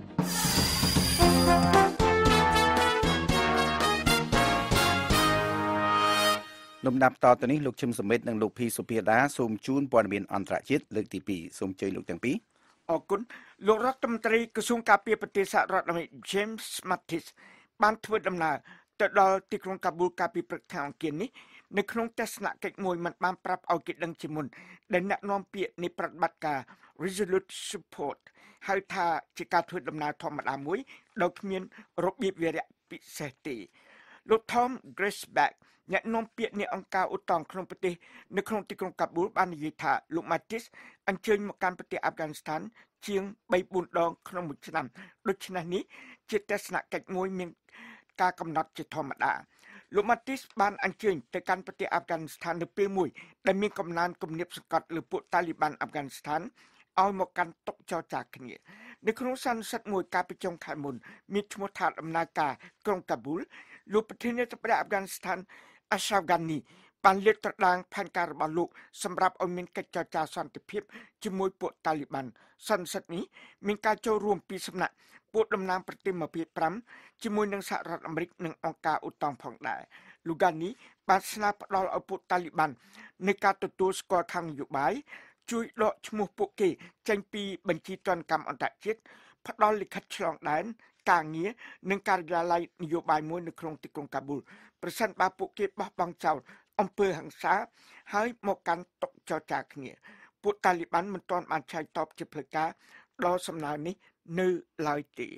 Speaker 1: លំដាប់តទៅនេះលោកឈឹមសមិទ្ធនិងលោកភីសុភាដាសូមជូនព័ត៌មានអន្តរជាតិលើកទី2សូមជើញលោកទាំងពីរ
Speaker 2: អរគុណលោករដ្ឋមន្ត្រីក្រសួងការពារប្រទេសសហរដ្ឋអាមេរិក James Mattis បានធ្វើដំណើរទៅដល់ទីក្រុងកាប៊ូលកាលពីព្រឹកថ្ងៃអង្គារនេះនៅក្នុងទស្សនកិច្ចមួយមិនបានប្រាប់ឲ្យគេដឹងជាមុនដែលអ្នកនាំពាក្យនៃប្រតិបត្តិការ Resolute Support ហៅថាជាការធ្វើដំណើរធម្មតាមួយដោយគ្មានរបៀបវារៈពិសេសទេលោក Tom Grasback អ្នកនាំពាក្យនៃអង្គការឧត្តមក្នុងប្រទេសនៅក្នុងទីក្រុងកាប៊ូលបាននិយាយថាលោក Mattis អញ្ជើញមកកាន់ប្រទេសអាហ្វហ្គានីស្ថានជាង 3-4 ដងក្នុងមួយឆ្នាំដូច្នេះនេះជាទស្សនកិច្ចមួយមានការកំណត់ជាធម្មតាលោក Mattis បានអញ្ជើញទៅកាន់ប្រទេសអាហ្វហ្គានីស្ថាននៅពេលមួយដែលមានកំណើនគំនាបសង្កត់លើពួកតាលីបានអាហ្វហ្គានីស្ថានឲ្យមកកាន់តុចរចាគ្នានៅក្នុងសន្និសីទមួយកាលពីចុងខែមុនមានឈ្មោះថាដំណើរការក្រុងកាប៊ូលលោកប្រធានាធិបតីអាហ្វហ្គានីស្ថានAshraf Ghani បានលើកត្រដាងផែនការរបស់លោកសម្រាប់ឲ្យមានកិច្ចចរចាសន្តិភាពជាមួយពួកតាលីបានសន្និសីទនេះមានការចូលរួមពីសំណាក់ពួកតំណាងប្រទេស25ជាមួយនឹងសហរដ្ឋអាមេរិកនិងអង្គការឧត្តមផងដែរលោក Ghani បានស្នើផ្ដល់ឲ្យពួកតាលីបាននៃការទទួលស្គាល់ខាងនយោបាយជួយដកឈ្មោះពួកគេចេញពីបញ្ជីទណ្ឌកម្មអន្តរជាតិផ្ដល់លិខិតឆ្លងដែនការងារនិងការិយាល័យនយោបាយមួយនៅក្នុងទីក្រុងកាប៊ូលប្រសិនបើពួកគេបោះបង់ចោលអំពើហិង្សាហើយមកកាន់តុចរចាគ្នាពួកតាលីបានមិនទាន់បានឆ្លើយតបជាផ្លូវការដល់សំណើនេះនៅឡើយទេ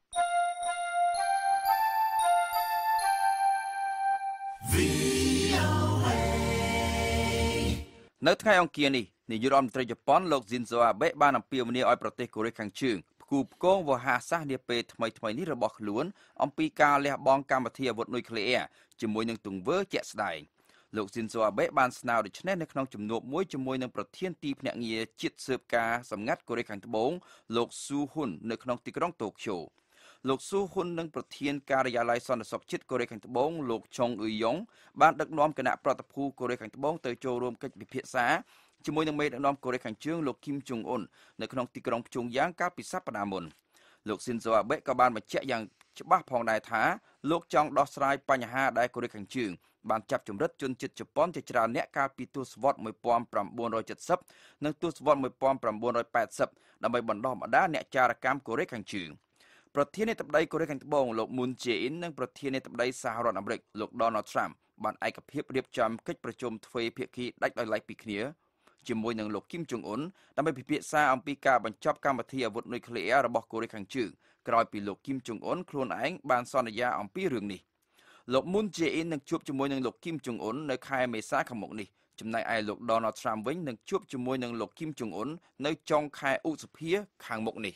Speaker 3: នៅថ្ងៃអង្គារនេះនាយករដ្ឋមន្ត្រីជប៉ុនលោក Shinzo Abe បានអំពាវនាវឲ្យប្រទេសកូរ៉េខាងជើងផ្គូផ្គងវោហារសាស្ត្រនាពេលថ្មីនេះរបស់ខ្លួនអំពីការលះបង់កម្មវិធីអាវុធនុយក្លេអ៊ែរជាមួយនឹងទង្វើជាក់ស្ដែងលោក Shinzo Abe បានស្នើដូច្នេះនៅក្នុងជំនួបមួយជាមួយនឹងប្រធានទីភ្នាក់ងារជាតិស៊ើបការសម្ងាត់កូរ៉េខាងត្បូងលោក Su Hun នៅក្នុងទីក្រុងតូក្យូលោក Su Hun និងប្រធានការិយាល័យសន្តិសុខជាតិកូរ៉េខាងត្បូងលោក Chung Eui-yong បានដឹកនាំគណៈប្រតិភូកូរ៉េខាងត្បូងទៅចូលរួមកិច្ចពិភាក្សាជាមួយនឹងមេដឹកនាំកូរ៉េខាងជើងលោក Kim Jong Un នៅក្នុងទីក្រុងព្យុងយ៉ាងកាលពីសប្តាហ៍មុនលោក Shinzo Abe ក៏បានបញ្ជាក់យ៉ាងច្បាស់ផងដែរថាលោកចង់ដោះស្រាយបញ្ហាដែលកូរ៉េខាងជើងបានចាប់ជំរិតជនជាតិជប៉ុនជាច្រើនអ្នកកាលពីទសវត្សរ៍1970និងទសវត្សរ៍1980ដើម្បីបណ្ដោះបណ្ដាលអ្នកចារកម្មកូរ៉េខាងជើងប្រធានាធិបតីកូរ៉េខាងត្បូងលោក Moon Jae-in និងប្រធានាធិបតីសហរដ្ឋអាមេរិកលោក Donald Trump បានឯកភាពរៀបចំកិច្ចប្រជុំទ្វេភាគីដាច់ដោយឡែកពីគ្នាជាមួយនឹងលោក Kim Jong Un ដើម្បីពិភាក្សាអំពីការបញ្ចប់កម្មវិធីអាវុធនុយក្លេអ៊ែររបស់កូរ៉េខាងជើងក្រោយពីលោក Kim Jong Un ខ្លួនឯងបានសន្យាអំពីរឿងនេះលោក Moon Jae-in នឹងជួបជាមួយនឹងលោក Kim Jong Un នៅខែមេសាខាងមុខនេះចំណែកឯលោក Donald Trump វិញនឹងជួបជាមួយនឹងលោក Kim Jong Un នៅចុងខែឧសភាខាងមុខនេះ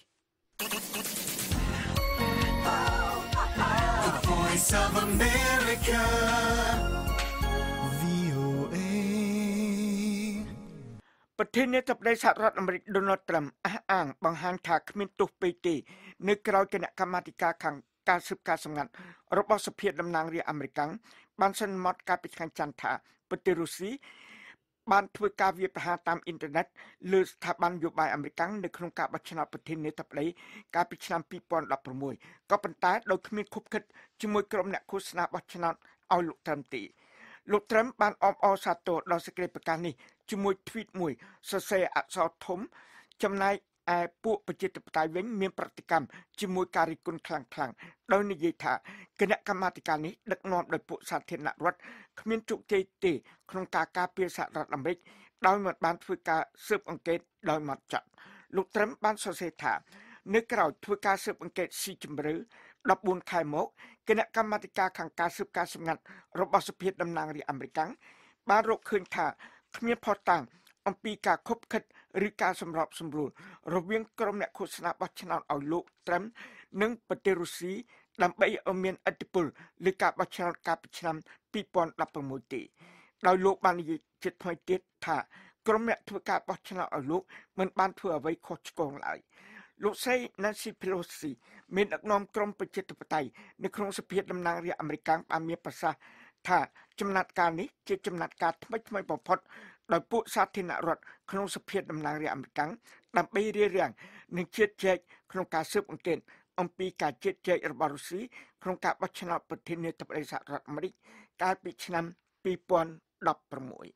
Speaker 5: Voice of America VOA
Speaker 2: ប្រធានាធិបតីសហរដ្ឋអាមេរិក Donald Trump អះអាងបង្ហាញថាគ្មានទោសពេកទេនៅក្រៅគណៈកម្មាធិការខាងការស៊ើបការសម្ងាត់របស់សភាតំណាងរាស្ត្រអាមេរិកបានសន្មតកាលពីថ្ងៃច័ន្ទថាប្រទេសរុស្ស៊ីបានធ្វើការវាយប្រហារតាមអ៊ីនធឺណិតលើស្ថាប័ននយោបាយអាមេរិកនៅក្នុងការបោះឆ្នោតប្រធានាធិបតីកាលពីឆ្នាំ2016ក៏ប៉ុន្តែដោយគ្មានខុបខិតជាមួយក្រុមអ្នកឃោសនាបោះឆ្នោតឲ្យលោកត្រឹមទេលោកត្រឹមបានអបអរសាទរដល់សេចក្តីប្រកាសនេះជាមួយទ្វីតមួយសរសេរអក្សរធំចំណែកឯពួកប្រជាធិបតេយ្យវិញមានប្រតិកម្មជាមួយការរិះគន់ខ្លាំងៗដោយនិយាយថាគណៈកម្មាធិការនេះដឹកនាំដោយពួកសាធារណរដ្ឋគ្មានជោគជ័យទេក្នុងការការពារសហរដ្ឋអាមេរិកដោយមិនបានធ្វើការស៊ើបអង្កេតដោយហ្មត់ចត់លោកត្រឹមបានសរសេរថានៅក្រៅធ្វើការស៊ើបអង្កេតស៊ីជម្រៅ14ខែមកគណៈកម្មាធិការខាងការស៊ើបការសម្ងាត់របស់សភាតំណាងរាស្ត្រអាមេរិកបានរកឃើញថាគ្មានភស្តុតាងអំពីការខុបខិតឬការសម្របសម្រួលរវាងក្រុមអ្នកឃោសនាបោះឆ្នោតឲ្យលោកត្រឹមនិងប្រទេសរុស្ស៊ីដើម្បីឲ្យមានឥទ្ធិពលលើការបោះឆ្នោតកាលពីឆ្នាំ2016ទេដោយលោកបាននិយាយជាថ្មីទៀតថាក្រុមអ្នកធ្វើការបោះឆ្នោតឲ្យលោកមិនបានធ្វើអ្វីខុសឆ្គងឡើយលោកស្រី Nancy Pelosi មានដឹកនាំក្រុមប្រជាធិបតេយ្យនៅក្នុងសភាតំណាងរាស្ត្រអាមេរិកបានមានប្រសាសន៍ថាចំណាត់ការនេះជាចំណាត់ការថ្មីបំផុតដោយពួកសាធារណរដ្ឋក្នុងសភាតំណាងរាស្ត្រអាមេរិកដើម្បីរារាំងនិងជៀសជែកក្នុងការស៊ើបអង្កេតអំពីការជៀសជែករបស់រុស្ស៊ីក្នុងការបោះឆ្នោតប្រធានាធិបតីសហរដ្ឋអាមេរិកកាលពីឆ្នាំ2016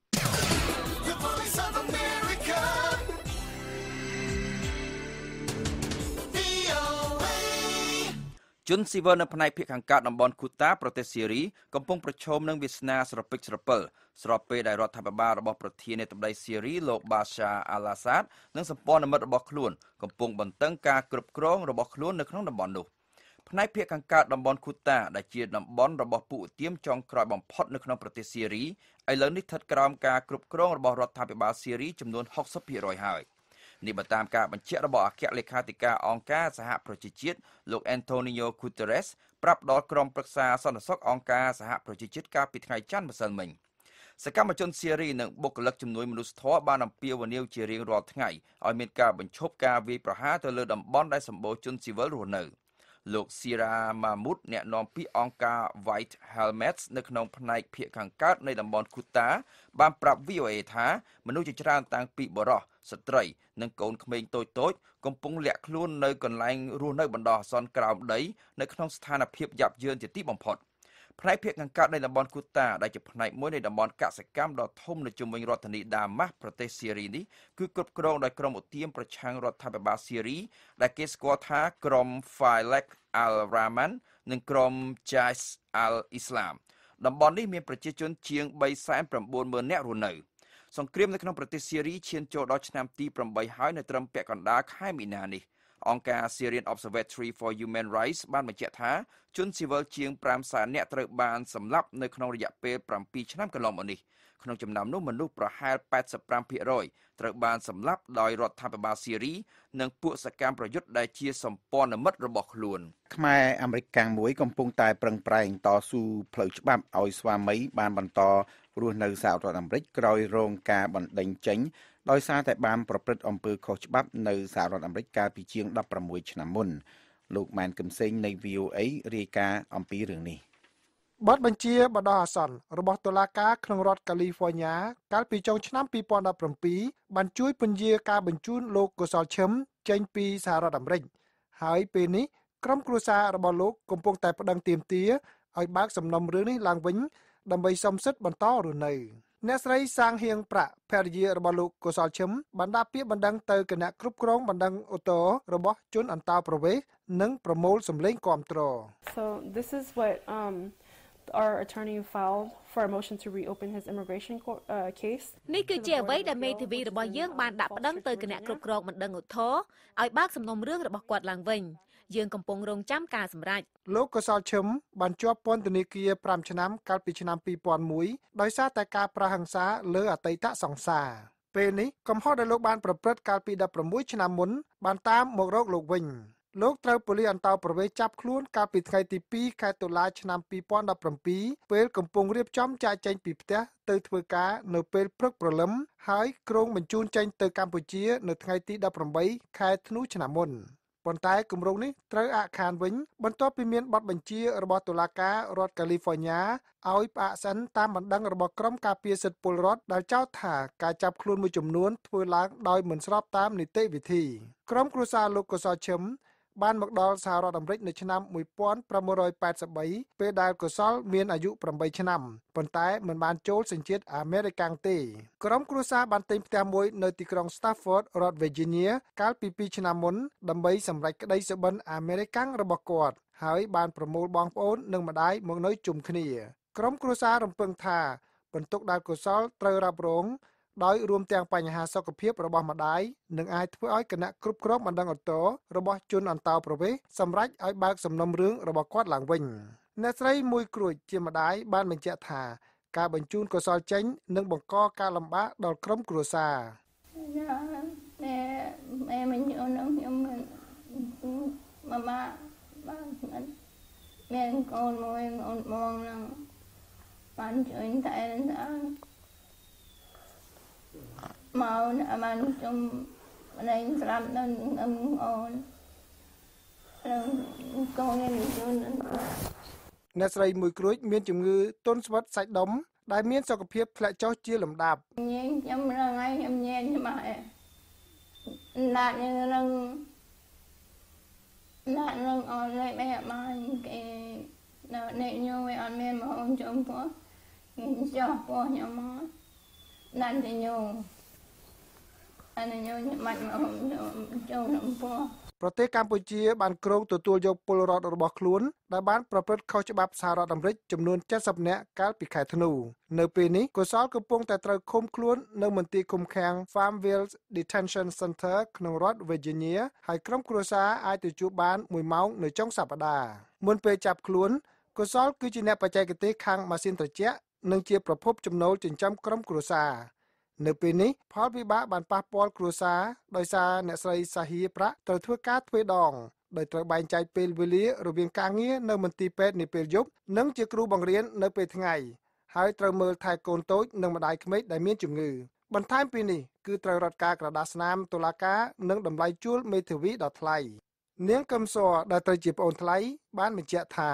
Speaker 3: ជនស៊ីវិលនៅផ្នែកភាគខាងកើតតំបន់ឃូតាប្រទេសស៊ីរីកំពុងប្រឈមនឹងវាសនាស្រពិចស្រពិលស្របពេលដែលរដ្ឋាភិបាលរបស់ប្រធានាធិបតីស៊ីរីលោកបាសាអាឡាសាតនិងសម្ព័ន្ធមិត្តរបស់ខ្លួនកំពុងបន្តឹងការគ្រប់គ្រងរបស់ខ្លួននៅក្នុងតំបន់នោះផ្នែកភាគខាងកើតតំបន់ឃូតាដែលជាតំបន់របស់ពួកឧទាមចុងក្រោយបំផុតនៅក្នុងប្រទេសស៊ីរីឥឡូវនេះស្ថិតក្រោមការគ្រប់គ្រងរបស់រដ្ឋាភិបាលស៊ីរីចំនួន 60% ហើយនេះបើតាមការបញ្ជាក់របស់អគ្គលេខាធិការអង្គការសហប្រជាជាតិលោក Antonio Guterres ប្រាប់ដល់ក្រុមប្រឹក្សាសន្តិសុខអង្គការសហប្រជាជាតិកាលពីថ្ងៃច័ន្ទម្សិលមិញសកម្មជនស៊ីរីនិងបុគ្គលិកជំនួយមនុស្សធម៌បានអំពាវនាវជារៀងរាល់ថ្ងៃឲ្យមានការបញ្ឈប់ការវាយប្រហារទៅលើតំបន់ដែលសម្បូរជនស៊ីវិលរស់នៅលោក Sira Mahmood អ្នកនាំពាក្យអង្គការ White Helmets នៅក្នុងផ្នែកភាគខាងកើតនៃតំបន់ឃូតាបានប្រាប់ VOA ថាមនុស្សជាច្រើនតាំងពីបុរសស្ត្រីនិងកូនក្មេងតូចៗកំពុងលាក់ខ្លួននៅកន្លែងរស់នៅបណ្ដោះអាសន្នក្រោមដីនៅក្នុងស្ថានភាពយ៉ាប់យ៉ឺនជាទីបំផុតផ្នែកភាគខាងកើតនៃតំបន់ឃូតាដែលជាផ្នែកមួយនៃតំបន់កសិកម្មដ៏ធំនៅជុំវិញរដ្ឋធានីដាម៉ាស់ប្រទេសស៊ីរីនេះគឺគ្រប់គ្រងដោយក្រុមឧទាមប្រឆាំងរដ្ឋាភិបាលស៊ីរីដែលគេស្គាល់ថាក្រុម Failaq al-Rahman និងក្រុម Jaish al-Islam តំបន់នេះមានប្រជាជនជាង 390,000 នាក់រស់នៅសង្គ្រាមនៅក្នុងប្រទេសស៊ីរីឈានចូលដល់ឆ្នាំទី 8 ហើយនៅត្រឹមពាក់កណ្ដាលខែមីនានេះអង្គការ Syrian Observatory for Human Rights បានបញ្ជាក់ថាជនស៊ីវិលជាង 500,000 នាក់ត្រូវបានសម្លាប់នៅក្នុងរយៈពេល 7 ឆ្នាំកន្លងមកនេះក្នុងចំណោមនោះមនុស្សប្រហែល 85% ត្រូវបានសម្លាប់ដោយរដ្ឋាភិបាលស៊ីរីនិងពួកសកម្មប្រយុទ្ធដែលជាសម្ព័ន្ធមិត្តរបស់ខ្លួន
Speaker 1: ខ្មែរអាមេរិកកាំងមួយកំពុងតែប្រឹងប្រែងតស៊ូផ្លូវច្បាប់ឲ្យស្វាមីបានបន្តរស់នៅសហរដ្ឋអាមេរិកក្រោយរងការបណ្តេញចេញដោយសារតែបានប្រព្រឹត្តអំពើខុសច្បាប់នៅសហរដ្ឋអាមេរិកកាលពីជាង16ឆ្នាំមុនលោកម៉ែនកឹមសេងនៃ VOA រាយការណ៍អំពីរឿងនេះ
Speaker 10: បទបញ្ជាបណ្ដោះអាសន្នរបស់តុលាការក្នុងរដ្ឋកាលីហ្វ័រញ៉ាកាលពីចុងឆ្នាំ2017បានជួយពន្យាការបញ្ជូនលោកកុសលឈឹមចេញពីសហរដ្ឋអាមេរិកហើយពេលនេះក្រុមគ្រួសាររបស់លោកកំពុងតែប្តឹងទាមទារឲ្យបើកសំណុំរឿងនេះឡើងវិញដើម្បីសុំសិទ្ធិបន្តរស់នៅអ្នកស្រីសាងហៀងប្រាក់ភរិយារបស់លោកកុសលឈឹមបានដាក់ពាក្យបណ្ដឹងទៅគណៈគ្រប់គ្រងបណ្ដឹងអូតូរបស់ជនអន្តោប្រវេសន៍និងប្រមូលសម្លេងគាំទ្រ
Speaker 11: So this is what our attorney filed for a motion to reopen his immigration case
Speaker 12: នេះគឺជាអ្វីដែលមេធាវីរបស់យើងបានដាក់ប្តឹងទៅគណៈគ្រប់គ្រងបណ្ដឹងឧទ្ធរណ៍ឲ្យបើកសំណុំរឿងរបស់គាត់ឡើងវិញយើងកំពុងរងចាំការសម្រេច
Speaker 10: លោកកុសលឈឹមបានជាប់ពន្ធនាគារ5ឆ្នាំកាលពីឆ្នាំ2001ដោយសារតែការប្រហិង្សាលើអតីតសង្សារពេលនេះកំហុសដែលលោកបានប្រព្រឹត្តកាលពី16ឆ្នាំមុនបានតាមមករកលោកវិញលោកត្រូវប៉ូលីសអន្តោប្រវេសន៍ចាប់ខ្លួនកាលពីថ្ងៃទី2ខែតុលាឆ្នាំ2017ពេលកំពុងរៀបចំចាកចេញពីផ្ទះទៅធ្វើការនៅពេលព្រឹកព្រលឹមហើយក្រុងបញ្ជូនចេញទៅកម្ពុជានៅថ្ងៃទី18ខែធ្នូឆ្នាំមុនប៉ុន្តែគម្រោងនេះត្រូវអាក់ខានវិញបន្ទាប់ពីមានបទបញ្ជារបស់តុលាការរដ្ឋកាលីហ្វ័រញ៉ាឲ្យផ្អាកសិនតាមបណ្ដឹងរបស់ក្រុមការពារសិទ្ធិពលរដ្ឋដែលចោទថាការចាប់ខ្លួនមួយចំនួនធ្វើឡើងដោយមិនស្របតាមនីតិវិធីក្រុមគ្រួសារលោកកុសលឈឹមបានមកដល់សហរដ្ឋអាមេរិកនៅឆ្នាំ1983ពេលដែលកុសលមានអាយុ8ឆ្នាំប៉ុន្តែមិនបានចូលសញ្ជាតិអាមេរិកាំងទេក្រុមគ្រួសារបានទិញផ្ទះមួយនៅទីក្រុង Stafford រដ្ឋ Virginia កាលពី2ឆ្នាំមុនដើម្បីសម្រេចក្តីសុបិនអាមេរិកាំងរបស់គាត់ហើយបានប្រមូលបងប្អូននិងម្ដាយមកនៅជុំគ្នាក្រុមគ្រួសាររំពឹងថាបន្ទុកដែលកុសលត្រូវរ៉ាប់រងដោយរួមទាំងបញ្ហាសុខភាពរបស់ម្ដាយនឹងអាចធ្វើឲ្យគណៈគ្រប់គ្រងបណ្ដឹងអូតូរបស់ជនអន្តោប្រវេសន៍សម្រេចឲ្យបើកសំណុំរឿងរបស់គាត់ឡើងវិញអ្នកស្រីមួយគ្រួចជាម្ដាយបានបញ្ជាក់ថាការបញ្ជូនកុសលចេញនឹងបង្កការលំបាកដល់ក្រុមគ្រួសារ
Speaker 13: ម៉ែមិនយល់នឹងខ្ញុំម៉ាម៉ាមានកូនមួយអូនបងនឹងបានជួយតែមកបានខ្ញុំណែស្រាប់ដល់អូននិងកូននេះជូន
Speaker 10: អ្នកស្រីមួយគ្រួចមានជំងឺទន់ស្វិតសាច់ដុំដែលមានសុខភាពធ្លាក់ចុះជាលំដាប់
Speaker 13: ខ្ញុំរងហើយខ្ញុំញ៉ែច្បាស់ណាត់នឹងអនឡាញបែបបានគេអ្នកញោមអត់មានមកអូនចំពោះខ្ញុំចោះពោះខ្ញុំមកណាត់ទៅញោម
Speaker 10: ប្រទេសកម្ពុជាបានគ្រោងទទួលយកពលរដ្ឋរបស់ខ្លួនដែលបានប្រព្រឹត្តខុសច្បាប់សហរដ្ឋអាមេរិកចំនួន70នាក់កាលពីខែធ្នូនៅពេលនេះកុសលកំពុងតែត្រូវឃុំខ្លួននៅមន្ទីរឃុំឃាំង Farmville Detention Center ក្នុងរដ្ឋ Virginia ហើយក្រុមគ្រួសារអាចទៅជួបបាន1ម៉ោងនៅចុងសប្តាហ៍មុនពេលចាប់ខ្លួនកុសលគឺជាអ្នកបច្ចេកទេសខាងម៉ាស៊ីនត្រជាក់និងជាប្រភពចំណូលចិញ្ចឹមក្រុមគ្រួសារនៅពេលនេះផលវិបាកបានប៉ះពាល់គ្រួសារដោយសារអ្នកស្រីសាហៀប្រាក់ត្រូវធ្វើការទ្វេដងដោយត្រូវបែងចែកពេលវេលារវាងការងារនៅមន្ទីរពេទ្យនាពេលយប់និងជាគ្រូបង្រៀននៅពេលថ្ងៃហើយត្រូវមើលថែកូនតូចនិងម្ដាយក្មេកដែលមានជំងឺបន្ថែមពីនេះគឺត្រូវរត់ការក្រដាសស្នាមតុលាការនិងតម្លៃជួលមេធាវីដ៏ថ្លៃនាងកឹមសរដែលត្រូវជាប្អូនថ្លៃបានបញ្ជាក់ថា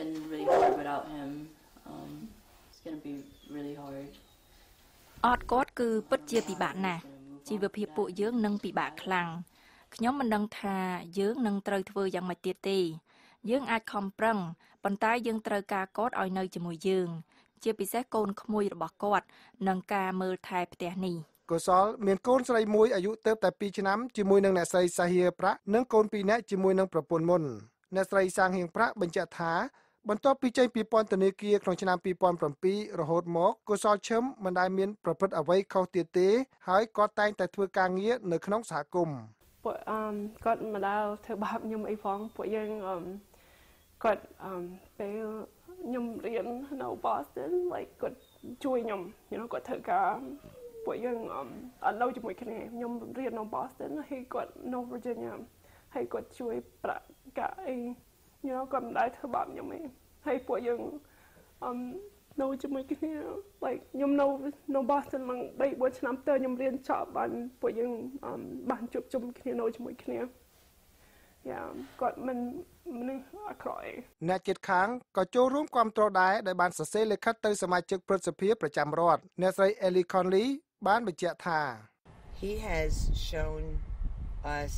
Speaker 14: អត់គាត់គឺពិតជាពិបាកណាស់ជីវភាពពួកយើងនឹងពិបាកខ្លាំងខ្ញុំមិនដឹងថាយើងនឹងត្រូវធ្វើយ៉ាងម៉េចទៀតទេយើងអាចខំប្រឹងប៉ុន្តែយើងត្រូវការគាត់ឲ្យនៅជាមួយយើងជាពិសេសកូនក្មួយរបស់គាត់និងការមើលថែផ្ទះនេះ
Speaker 10: កុសលមានកូនស្រីមួយអាយុទៅតែ2ឆ្នាំជាមួយនឹងអ្នកស្រីសាហៀប្រាក់និងកូន2នាក់ជាមួយនឹងប្រពន្ធមុនអ្នកស្រីសាងហៀងប្រាក់បញ្ជាក់ថាបន្ទាប់ពីចេញពីពន្ធនាគារក្នុងឆ្នាំ2007រហូតមកកុសលឈឹមមិនដែលមានប្រព្រឹត្តអ្វីខុសទៀតទេហើយគាត់តែងតែធ្វើការងារនៅក្នុងសហគមន៍
Speaker 11: ពួកគាត់មិនដែលធ្វើបាបខ្ញុំអីផងពួកយើងគាត់ពេលខ្ញុំរៀននៅ Boston like គាត់ជួយខ្ញុំគាត់ធ្វើការពួកយើងអត់នៅជាមួយគ្នាខ្ញុំរៀននៅ Boston ហើយគាត់នៅ Virginia ហើយគាត់ជួយប្រាក់កាក់អីគាត់មិនដែលធ្វើបាបខ្ញុំទេហើយពួកយើងនៅជាមួយគ្នា like ខ្ញុំនៅ Boston មក 3-4 ឆ្នាំទៅខ្ញុំរៀនចប់បានពួកយើងបានជួបជុំគ្នានៅជាមួយគ្នាគាត់មិនអក្រក់
Speaker 10: អ្នកជិតខាងក៏ចូលរួមគាំទ្រដែរដោយបានសរសេរលិខិតទៅសមាជិកព្រឹទ្ធសភាប្រចាំរដ្ឋអ្នកស្រី Ellie Conley បានបញ្ជាក់ថា
Speaker 15: He has shown us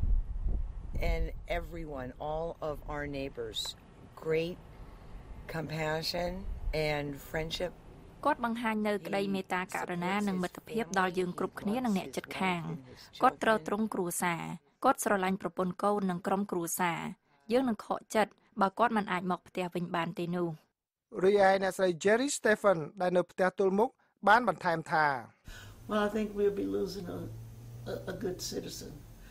Speaker 15: and everyone all of our neighbors great compassion and friendship
Speaker 14: គាត់បង្ហាញនៅក្តីមេត្តាករុណានិងមិត្តភាពដល់យើងគ្រប់គ្នានិងអ្នកជិតខាងគាត់ត្រូវទ្រង់គ្រួសារគាត់ស្រឡាញ់ប្រពន្ធកូននិងក្រុមគ្រួសារយើងនឹងខកចិត្តបើគាត់មិនអាចមកផ្ទះវិញបានទេនោះ
Speaker 10: រីឯអ្នកស្រី Jerry Stephen ដែលនៅផ្ទះទល់មុខបានបន្ថែមថា
Speaker 16: Well, I think we'll be losing a good citizen,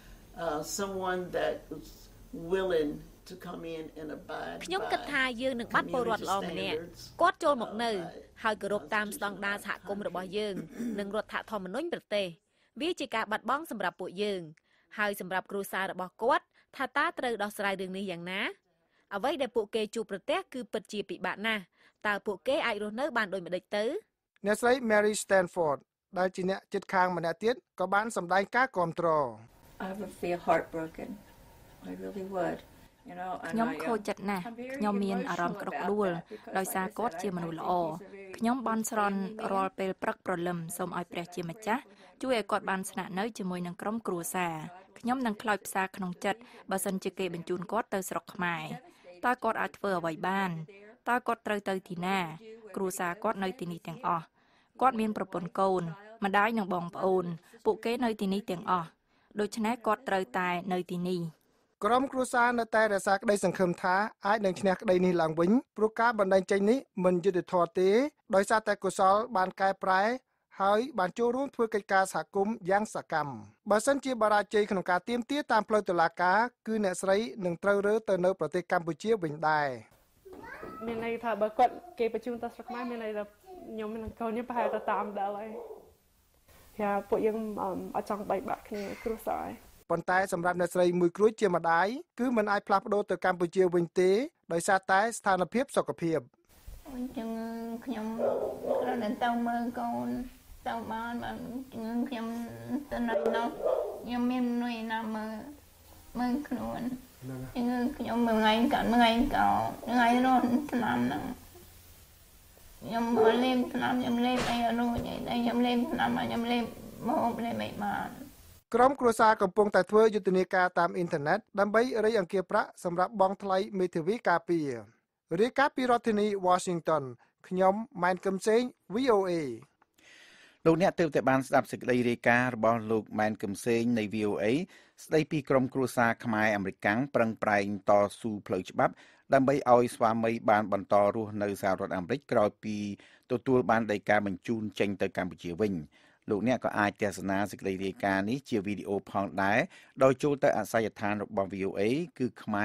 Speaker 16: someone that is willing to come in and abide.
Speaker 12: ខ្ញុំគិតថាយើងនឹងបាត់ពលរដ្ឋល្អម្នាក់គាត់ចូលមកនៅហើយគោរពតាមស្តង់ដារសហគមន៍របស់យើងនិងរដ្ឋធម្មនុញ្ញប្រទេសវាជាការបាត់បង់សម្រាប់ពួកយើងហើយសម្រាប់គ្រួសាររបស់គាត់ថាតើត្រូវដោះស្រាយរឿងនេះយ៉ាងណាអ្វីដែលពួកគេជួបប្រទះគឺពិតជាពិបាកណាស់តើពួកគេអាចរស់នៅបានដូចម្តេចទៅ
Speaker 10: អ្នកស្រី Mary Stanford ដែលជាអ្នកជិតខាងម្នាក់ទៀតក៏បានសម្ដែងការគាំទ្រ
Speaker 17: I would feel heartbroken. I really would.
Speaker 14: ខ្ញុំខូចចិត្តណាស់ខ្ញុំមានអារម្មណ៍ក្តុកក្តួលដោយសារគាត់ជាមនុស្សល្អខ្ញុំបន់ស្រន់រាល់ពេលព្រឹកព្រលឹមសូមឲ្យព្រះជាម្ចាស់ជួយឲ្យគាត់បានស្នាក់នៅជាមួយនឹងក្រុមគ្រួសារខ្ញុំនឹងខ្លោចផ្សាក្នុងចិត្តបើសិនជាគេបញ្ជូនគាត់ទៅស្រុកខ្មែរតើគាត់អាចធ្វើអ្វីបានតើគាត់ត្រូវទៅទីណាគ្រួសារគាត់នៅទីនេះទាំងអស់គាត់មានប្រពន្ធកូនម្ដាយនិងបងប្អូនពួកគេនៅទីនេះទាំងអស់ដូច្នេះគាត់ត្រូវតែនៅទីនេះ
Speaker 10: ក្រុមគ្រួសារនៅតែរក្សាក្តីសង្ឃឹមថាអាចនឹងឈ្នះក្តីនេះឡើងវិញព្រោះការបណ្តេញចេញនេះមិនយុត្តិធម៌ទេដោយសារតែកុសលបានកែប្រែហើយបានចូលរួមធ្វើកិច្ចការសហគមន៍យ៉ាងសកម្មបើសិនជាបរាជ័យក្នុងការទាមទារតាមផ្លូវតុលាការគឺអ្នកស្រីនឹងត្រូវរើទៅនៅប្រទេសកម្ពុជាវិញដែរ
Speaker 11: មានន័យថាបើគាត់គេបញ្ជូនទៅស្រុកខ្មែរមានន័យថាខ្ញុំនឹងកូនខ្ញុំប្រហែលទៅតាមដែរហើយពួកយើងអត់ចង់បែកបាក់គ្នាគ្រួសារ
Speaker 10: ប៉ុន្តែសម្រាប់អ្នកស្រីមួយគ្រួជាម្ដាយគឺមិនអាចផ្លាស់ប្ដូរទៅកម្ពុជាវិញទេដោយសារតែស្ថានភាពសុខភាព
Speaker 13: អញ្ចឹងខ្ញុំគ្រាន់តែទៅមើលកូនទៅបានខ្ញុំទៅនៅនោះខ្ញុំមាននុយណាមើលខ្លួនខ្ញុំមួយថ្ងៃកាត់មួយថ្ងៃកោថ្ងៃរត់ថ្នាំហ្នឹងខ្ញុំលេបថ្នាំខ្ញុំលេបអីអនុញ៉ៃខ្ញុំលេបថ្នាំខ្ញុំលេបមកលេបមិនបាន
Speaker 10: ក្រុមគ្រួសារកំពុងតែធ្វើយុទ្ធនាការតាមអ៊ីនធឺណិតដើម្បីរៃអង្គាសប្រាក់សម្រាប់បង់ថ្លៃមេធាវីការពាររាយការណ៍ពីរដ្ឋធានី Washington ខ្ញុំម៉ែនកឹមសេង VOA
Speaker 1: លោកអ្នកទើបតែបានស្ដាប់សេចក្តីរាយការណ៍របស់លោកម៉ែនកឹមសេងនៃ VOA ស្ដីពីក្រុមគ្រួសារខ្មែរអាមេរិកាំងប្រឹងប្រែងតស៊ូផ្លូវច្បាប់ដើម្បីឲ្យស្វាមីបានបន្តរស់នៅសហរដ្ឋអាមេរិកក្រោយពីទទួលបានដីកាបញ្ជូនចេញទៅកម្ពុជាវិញលោកអ្នកក៏អាចទស្សនាសេចក្តីរាយការណ៍នេះជាវីដេអូផងដែរដោយចូលទៅអាសយដ្ឋានរបស់ VOA គឺ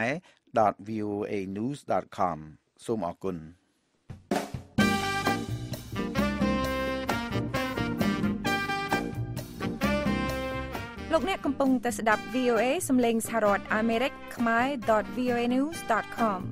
Speaker 1: khmer.voanews.com សូមអរគុណ
Speaker 18: លោកអ្នកកំពុងតែស្ដាប់ VOA សំឡេងសហរដ្ឋអាមេរិក khmer.voanews.com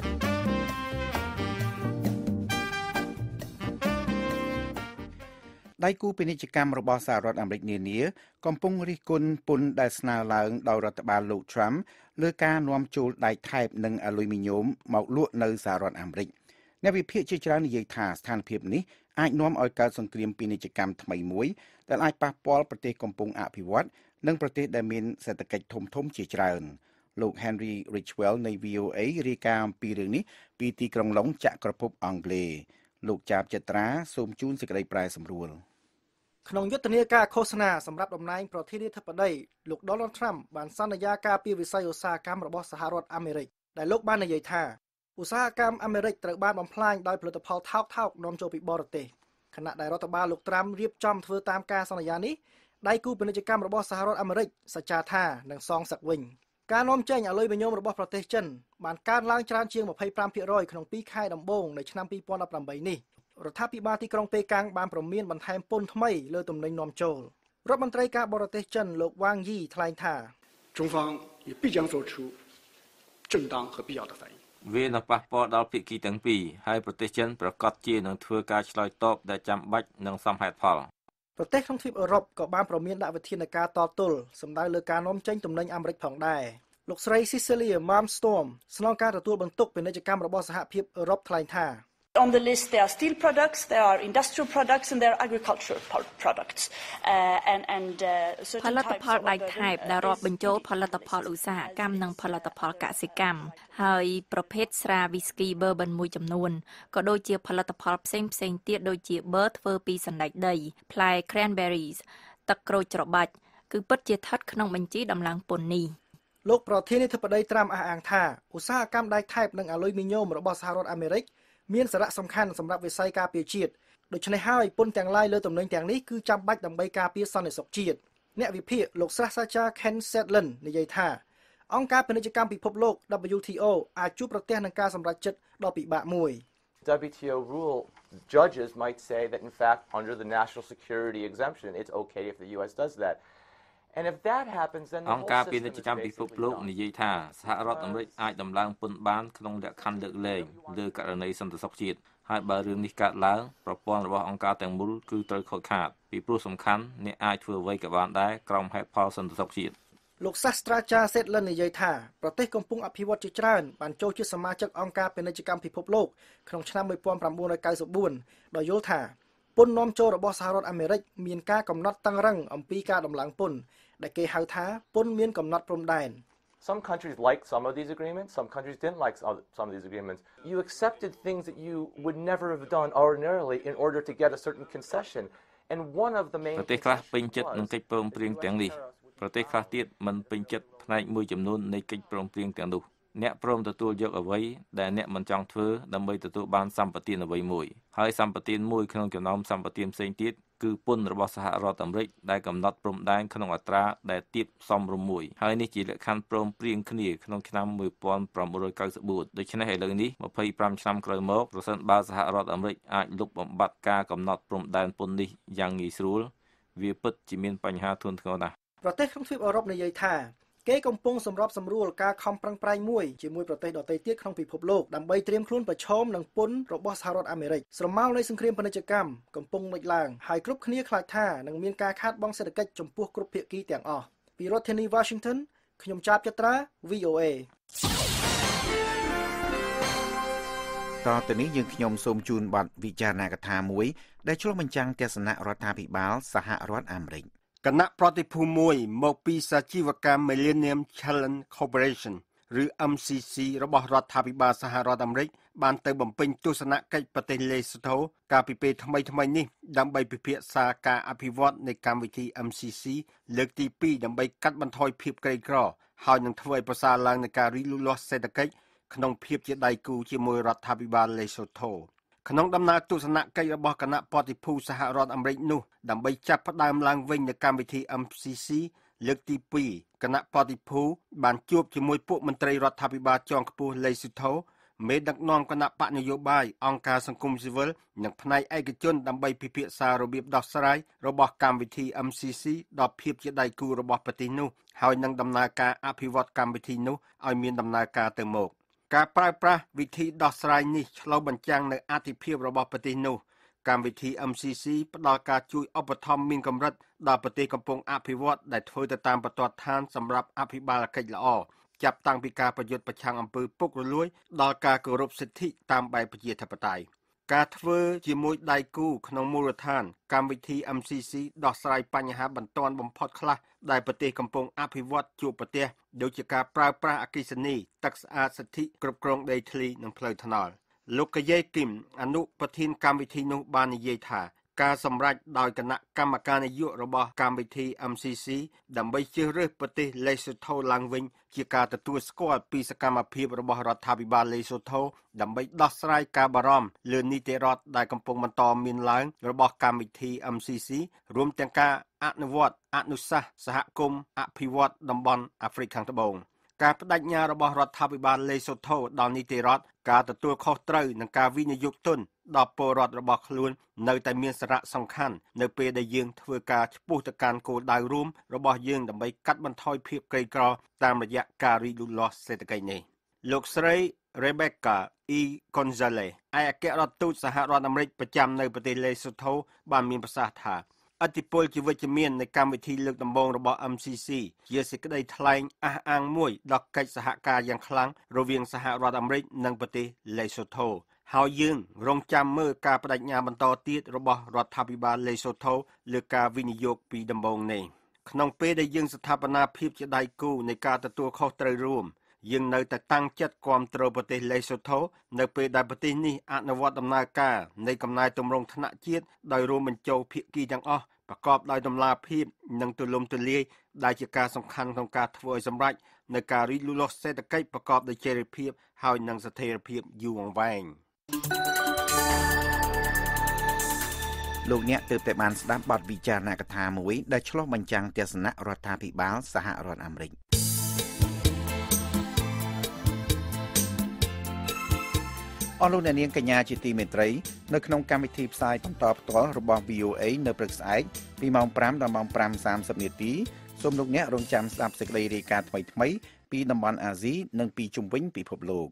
Speaker 1: ដៃគូពាណិជ្ជកម្មរបស់សហរដ្ឋអាមេរិកនានាកំពុងរិះគន់ពន្ធដែលស្នើឡើងដោយរដ្ឋបាលលោក Trump លើការនាំចូលដែកថែបនិងអាលុយមីញ៉ូមមកលក់នៅសហរដ្ឋអាមេរិកអ្នកវិភាគជាច្រើននិយាយថាស្ថានភាពនេះអាចនាំឲ្យកើតសង្គ្រាមពាណិជ្ជកម្មថ្មីមួយដែលអាចប៉ះពាល់ប្រទេសកំពុងអភិវឌ្ឍនិងប្រទេសដែលមានសេដ្ឋកិច្ចធំជាច្រើនលោក Henry Ridgwell នៃ VOA រាយការណ៍អំពីរឿងនេះពីទីក្រុងឡុងចក្រភពអង់គ្លេសលោកចាបចត្រាសូមជូនសេចក្តីប្រែសម្រួល
Speaker 10: ក្នុងយុទ្ធនាការឃោសនាសម្រាប់តំណែងប្រធានាធិបតីលោក Donald Trump បានសន្យាការពារវិស័យឧស្សាហកម្មរបស់សហរដ្ឋអាមេរិកដែលលោកបាននិយាយថាឧស្សាហកម្មអាមេរិកត្រូវបានបំផ្លាញដោយផលិតផលថោកនាំចូលពីបរទេសខណៈដែលរដ្ឋបាលលោកត្រាំរៀបចំធ្វើតាមការសន្យានេះដៃគូពាណិជ្ជកម្មរបស់សហរដ្ឋអាមេរិកសច្ចាថានឹងសងសឹកវិញការនាំចេញអាលុយមីញ៉ូមរបស់ប្រទេសចិនបានកើនឡើងច្រើនជាង 25% ក្នុង2ខែដំបូងនៃឆ្នាំ 2018 នេះរដ្ឋាភិបាលទីក្រុងប៉េកាំងបានព្រមានបន្ថែមពន្ធថ្មីលើទំនិញនាំចូលរដ្ឋមន្ត្រីការបរទេសចិនលោកវ៉ាងយីថ្លែងថា
Speaker 19: 中方也必将做出正当和必要的反应
Speaker 20: វានឹងប៉ះពាល់ដល់ភាគីទាំងពីរហើយប្រទេសចិនប្រកាសជានឹងធ្វើការឆ្លើយតបដែលចាំបាច់និងសមហេតុផល
Speaker 10: ប្រទេសក្នុងទ្វីបអឺរ៉ុបក៏បានព្រមានដាក់វិធានការតទល់សម្ដៅលើការនាំចេញទំនិញអាមេរិកផងដែរលោកស្រី Cecilia Malmstrom ស្នងការទទួលបន្ទុកពាណិជ្ជកម្មរបស់សហភាពអឺរ៉ុបថ្លែងថា
Speaker 21: On the list, there are steel products, there are industrial products, and there are agricultural products.
Speaker 14: ផលិតផលដៃថែបដែលរាប់បញ្ចូលផលិតផលឧស្សាហកម្មនិងផលិតផលកសិកម្មហើយប្រភេទស្រាវីស្គី bourbon មួយចំនួនក៏ដូចជាផលិតផលផ្សេងទៀតដូចជាប៊ឺធ្វើពីសណ្តែកដីផ្លែ cranberries ទឹកក្រូចច្របាច់គឺពិតជាស្ថិតក្នុងបញ្ជីដំឡើងពន្ធនេះ
Speaker 10: លោកប្រធានាធិបតីត្រាំអះអាងថាឧស្សាហកម្មដៃថែបនិងអាលុយមីញ៉ូមរបស់សហរដ្ឋអាមេរិកមានសារៈសំខាន់សម្រាប់វិស័យការពារជាតិដូច្នេះហើយពន្ធទាំងឡាយលើទំនិញទាំងនេះគឺចាំបាច់ដើម្បីការពារសន្តិសុខជាតិអ្នកវិភាគលោកសាស្ត្រាចារ្យ Ken Sedlin និយាយថាអង្គការពាណិជ្ជកម្មពិភពលោក WTO អាចជួបប្រទះនឹងការសម្រេចចិត្តដ៏ពិបាកមួយ
Speaker 22: WTO rule judges might say that in fact under the national security exemption it's okay if the US does that and if that happens then
Speaker 20: អង្គការពាណិជ្ជកម្មពិភពលោកនិយាយថាសហរដ្ឋអាមេរិកអាចដំឡើងពន្ធបានក្នុងលក្ខខណ្ឌលើកលែងលើករណីសន្តិសុខជាតិហើយបើរឿងនេះកើតឡើងប្រព័ន្ធរបស់អង្គការទាំងមូលគឺត្រូវខូចខាតពីព្រោះសំខាន់អ្នកអាចធ្វើអ្វីក៏បានដែរក្រោមហេតុផលសន្តិសុខជាតិ
Speaker 10: លោកសាស្ត្រាចារ្យ Sedlin និយាយថាប្រទេសកំពុងអភិវឌ្ឍជាច្រើនបានចូលជាសមាជិកអង្គការពាណិជ្ជកម្មពិភពលោកក្នុងឆ្នាំ 1994 ដោយយល់ថាពន្ធនាំចូលរបស់សហរដ្ឋអាមេរិកមានការកំណត់តឹងរ៉ឹងអំពីការដំឡើងពន្ធដែលគេហៅថាពន្ធមានកំណត់ព្រំដែន
Speaker 22: Some countries liked some of these agreements, some countries didn't like some of these agreements. You accepted things that you would never have done ordinarily in order to get a certain concession. And one of the main
Speaker 20: ប្រទេសខ្លះពេញចិត្តនឹងកិច្ចព្រមព្រៀងទាំងនេះប្រទេសខ្លះទៀតមិនពេញចិត្តផ្នែកមួយចំនួននៃកិច្ចព្រមព្រៀងទាំងនោះអ្នកព្រមទទួលយកអ្វីដែលអ្នកមិនចង់ធ្វើដើម្បីទទួលបានសម្បទានអ្វីមួយហើយសម្បទានមួយក្នុងចំណោមសម្បទានផ្សេងទៀតគឺពន្ធរបស់សហរដ្ឋអាមេរិកដែលកំណត់ព្រំដែនក្នុងអត្រាដែលទាបសមរម្យមួយហើយនេះជាលក្ខខណ្ឌព្រមព្រៀងគ្នាក្នុងឆ្នាំ 1994 ដូច្នេះឥឡូវនេះ25ឆ្នាំក្រោយមកប្រសិនបើសហរដ្ឋអាមេរិកអាចលុបបំបាត់ការកំណត់ព្រំដែនពន្ធនេះយ៉ាងងាយស្រួលវាពិតជាមានបញ្ហាធ្ងន់ធ្ងរណាស់
Speaker 10: ប្រទេសក្នុងទ្វីបអឺរ៉ុបនិយាយថាគេកំពុងសម្របសម្រួលការខំប្រឹងប្រែងមួយជាមួយប្រទេសដទៃទៀតក្នុងពិភពលោកដើម្បីត្រៀមខ្លួនប្រឈមនឹងពន្ធរបស់សហរដ្ឋអាមេរិកស្រមោលនៃសង្គ្រាមពាណិជ្ជកម្មកំពុងលេចឡើងហើយគ្រប់គ្នាខ្លាចថានឹងមានការខាតបង់សេដ្ឋកិច្ចចំពោះគ្រប់ភាគីទាំងអស់ពីរដ្ឋធានី Washington ខ្ញុំចាបចត្រា VOA
Speaker 1: តទៅនេះយើងខ្ញុំសូមជូនបទវិចារណកថាមួយដែលឆ្លុះបញ្ចាំងទស្សនៈរដ្ឋាភិបាលសហរដ្ឋអាមេរិក
Speaker 23: គណៈប្រតិភូមួយមកពីសាជីវកម្ម Millennium Challenge Corporation ឬ MCC របស់រដ្ឋាភិបាលសហរដ្ឋអាមេរិកបានទៅបំពេញទស្សនកិច្ចប្រទេសលេសូថូកាលពីពេលថ្មីៗនេះដើម្បីពិភាក្សាការអភិវឌ្ឍនៃកម្មវិធី MCC លើកទី2ដើម្បីកាត់បន្ថយភាពក្រីក្រហើយនឹងធ្វើឲ្យប្រសើរឡើងនៃការរីកលូតលាស់សេដ្ឋកិច្ចក្នុងភាពជាដៃគូជាមួយរដ្ឋាភិបាលលេសូថូក្នុងដំណើរទស្សនកិច្ចរបស់គណៈប្រតិភូសហរដ្ឋអាមេរិកនោះដើម្បីចាប់ផ្ដើមឡើងវិញនូវកម្មវិធី MCC លើកទី2គណៈប្រតិភូបានជួបជាមួយពួកមន្ត្រីរដ្ឋាភិបាលជាន់ខ្ពស់លេសូថូមេដឹកនាំគណៈបកនយោបាយអង្គការសង្គមស៊ីវិលនិងផ្នែកឯកជនដើម្បីពិភាក្សារបៀបដោះស្រាយរបស់កម្មវិធី MCC ដល់ភាពជាដៃគូរបស់ប្រទេសនោះហើយនឹងដំណើរការអភិវឌ្ឍកម្មវិធីនោះឲ្យមានដំណើរការទៅមុខការប្រើប្រាស់វិធីដោះស្រាយនេះឆ្លុះបញ្ចាំងនូវអធិភាពរបស់ប្រទេសនោះកម្មវិធី MCC ផ្ដល់ការជួយឧបត្ថម្ភមានកម្រិតដល់ប្រទេសកំពុងអភិវឌ្ឍដែលធ្វើទៅតាមបន្ទាត់ឋានសម្រាប់អភិបាលកិច្ចល្អចាប់តាំងពីការប្រយុទ្ធប្រឆាំងអំពើពុករលួយដល់ការគោរពសិទ្ធិតាមបែបប្រជាធិបតេយ្យការធ្វើជាមួយដៃគូក្នុងមូលដ្ឋានកម្មវិធី MCC ដោះស្រាយបញ្ហាបន្ទាន់បំផុតខ្លះដែលប្រទេសកំពុងអភិវឌ្ឍជួបប្រទះដូចជាការប្រើប្រាស់អគ្គិសនីទឹកស្អាតសិទ្ធិគ្រប់គ្រងដីធ្លីនិងផ្លូវថ្នល់លោកកាយេគីមអនុប្រធានកម្មវិធីនោះបាននិយាយថាការសម្រេចដោយគណៈកម្មការនយោបាយរបស់កម្មវិធី MCC ដើម្បីជ្រើសរើសប្រទេសលេសូថូឡើងវិញជាការទទួលស្គាល់ពីសកម្មភាពរបស់រដ្ឋាភិបាលលេសូថូដើម្បីដោះស្រាយការបារម្ភលើនីតិរដ្ឋដែលកំពុងបន្តមានឡើងរបស់កម្មវិធី MCC រួមទាំងការអនុវត្តអនុសាសន៍សហគមន៍អភិវឌ្ឍតំបន់អាហ្វ្រិកខាងត្បូងការបដិញ្ញារបស់រដ្ឋាភិបាលលេសូថូដល់នីតិរដ្ឋការទទួលខុសត្រូវនិងការវិនិយោគទុនដល់ពលរដ្ឋរបស់ខ្លួននៅតែមានសារៈសំខាន់នៅពេលដែលយើងធ្វើការឆ្ពោះទៅកាន់គោលដៅរួមរបស់យើងដើម្បីកាត់បន្ថយភាពក្រីក្រតាមរយៈការរីកលូតលាស់សេដ្ឋកិច្ចនេះលោកស្រី Rebecca E. Gonzalez ឯកអគ្គរដ្ឋទូតសហរដ្ឋអាមេរិកប្រចាំនៅប្រទេសលេសូថូបានមានប្រសាសន៍ថាឥទ្ធិពលជាវិជ្ជមាននៃកម្មវិធីលើកដំបូងរបស់ MCC ជាសេចក្តីថ្លែងអះអាងមួយដល់កិច្ចសហការយ៉ាងខ្លាំងរវាងសហរដ្ឋអាមេរិកនិងប្រទេសលេសូថូហើយយើងរងចាំមើលការបដិញ្ញាបន្តទៀតរបស់រដ្ឋាភិបាលលេសូថូលើការវិនិយោគពីដំបូងនេះក្នុងពេលដែលយើងស្ថាបនាភាពជាដៃគូនៃការទទួលខុសត្រូវរួមយើងនៅតែតាំងចិត្តគាំទ្រប្រទេសលេសូថូនៅពេលដែលប្រទេសនេះអនុវត្តដំណើរការនៃកំណែទម្រង់ថ្នាក់ជាតិដោយរួមបញ្ចូលភាគីទាំងអស់ប្រកបដោយតម្លាភាពនិងទូលំទូលាយដែលជាការសំខាន់ក្នុងការធ្វើឲ្យសម្រេចនៅការរីកលូតលាស់សេដ្ឋកិច្ចប្រកបដោយចីរភាពហើយនិងស្ថិរភាពយូរអង្វែង
Speaker 1: លោកអ្នកទើបតែបានស្ដាប់បទវិចារណកថាមួយដែលឆ្លុះបញ្ចាំងទស្សនៈរដ្ឋាភិបាលសហរដ្ឋអាមេរិកអស់លោកអ្នកនាងកញ្ញាជាទីមេត្រីនៅក្នុងកម្មវិធីផ្សាយបន្តផ្ទាល់របស់ VOA នៅព្រឹកស្អែកពីម៉ោង 5 ដល់ម៉ោង 5:30 នាទីសូមលោកអ្នករងចាំស្ដាប់សេចក្តីរាយការណ៍ថ្មីៗពីតំបន់អាស៊ីនិងពីជុំវិញពិភពលោក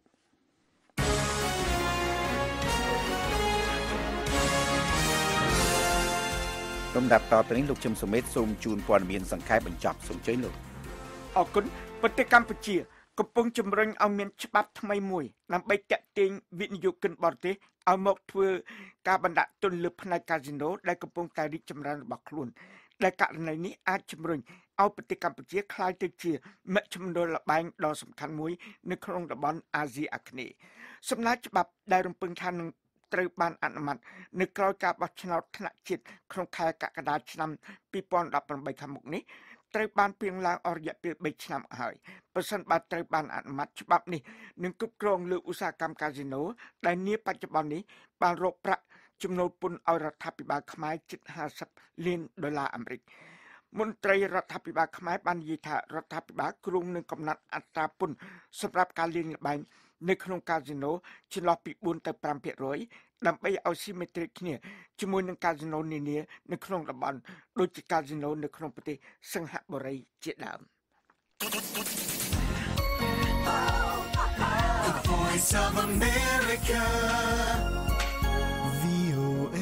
Speaker 1: លំដាប់តទៅនេះលោកជឹមសុមេតសូមជូនព័ត៌មានសង្ខេបបញ្ចប់សូមជើញលោក
Speaker 2: អរគុណប្រទេសកម្ពុជាកំពុងជំរុញឲ្យមានច្បាប់ថ្មីមួយដើម្បីទាក់ទាញវិនិយោគិនបរទេសឲ្យមកធ្វើការបណ្ដាក់ទុនលើផ្នែកកាស៊ីណូដែលកំពុងតែរីកចម្រើនរបស់ខ្លួនដែលករណីនេះអាចជំរុញឲ្យប្រទេសកម្ពុជាក្លាយទៅជាមជ្ឈមណ្ឌលល្បែងដ៏សំខាន់មួយនៅក្នុងតំបន់អាស៊ីអាគ្នេយ៍សំណើច្បាប់ដែលរំពឹងថានឹងត្រូវបានអនុម័តនៅក្រោយការបោះឆ្នោតថ្នាក់ជាតិក្នុងខែកក្កដាឆ្នាំ2018ខាងមុខនេះត្រូវបានពៀងឡើងអស់រយៈពេល3ឆ្នាំហើយប្រសិនបើត្រូវបានអនុម័តច្បាប់នេះនឹងគ្រប់គ្រងលើឧស្សាហកម្មកាស៊ីណូដែលនាបច្ចុប្បន្ននេះបានរកប្រាក់ចំណូលពន្ធឲ្យរដ្ឋាភិបាលខ្មែរជិត$50 លានអាមេរិកមន្ត្រីរដ្ឋាភិបាលខ្មែរបាននិយាយថារដ្ឋាភិបាលគ្រោងនឹងកំណត់អត្រាពន្ធសម្រាប់ការលេងល្បែងនៅក្នុងកាស៊ីណូចន្លោះពី4ទៅ5%ដើម្បីឲ្យស៊ីមេទ្រីគ្នាជាមួយនឹងកាស៊ីណូនានានៅក្នុងតំបន់ដូចជាកាស៊ីណូនៅក្នុងប្រទេសសិង្ហបុរីជាដើម
Speaker 5: The Voice of America VOA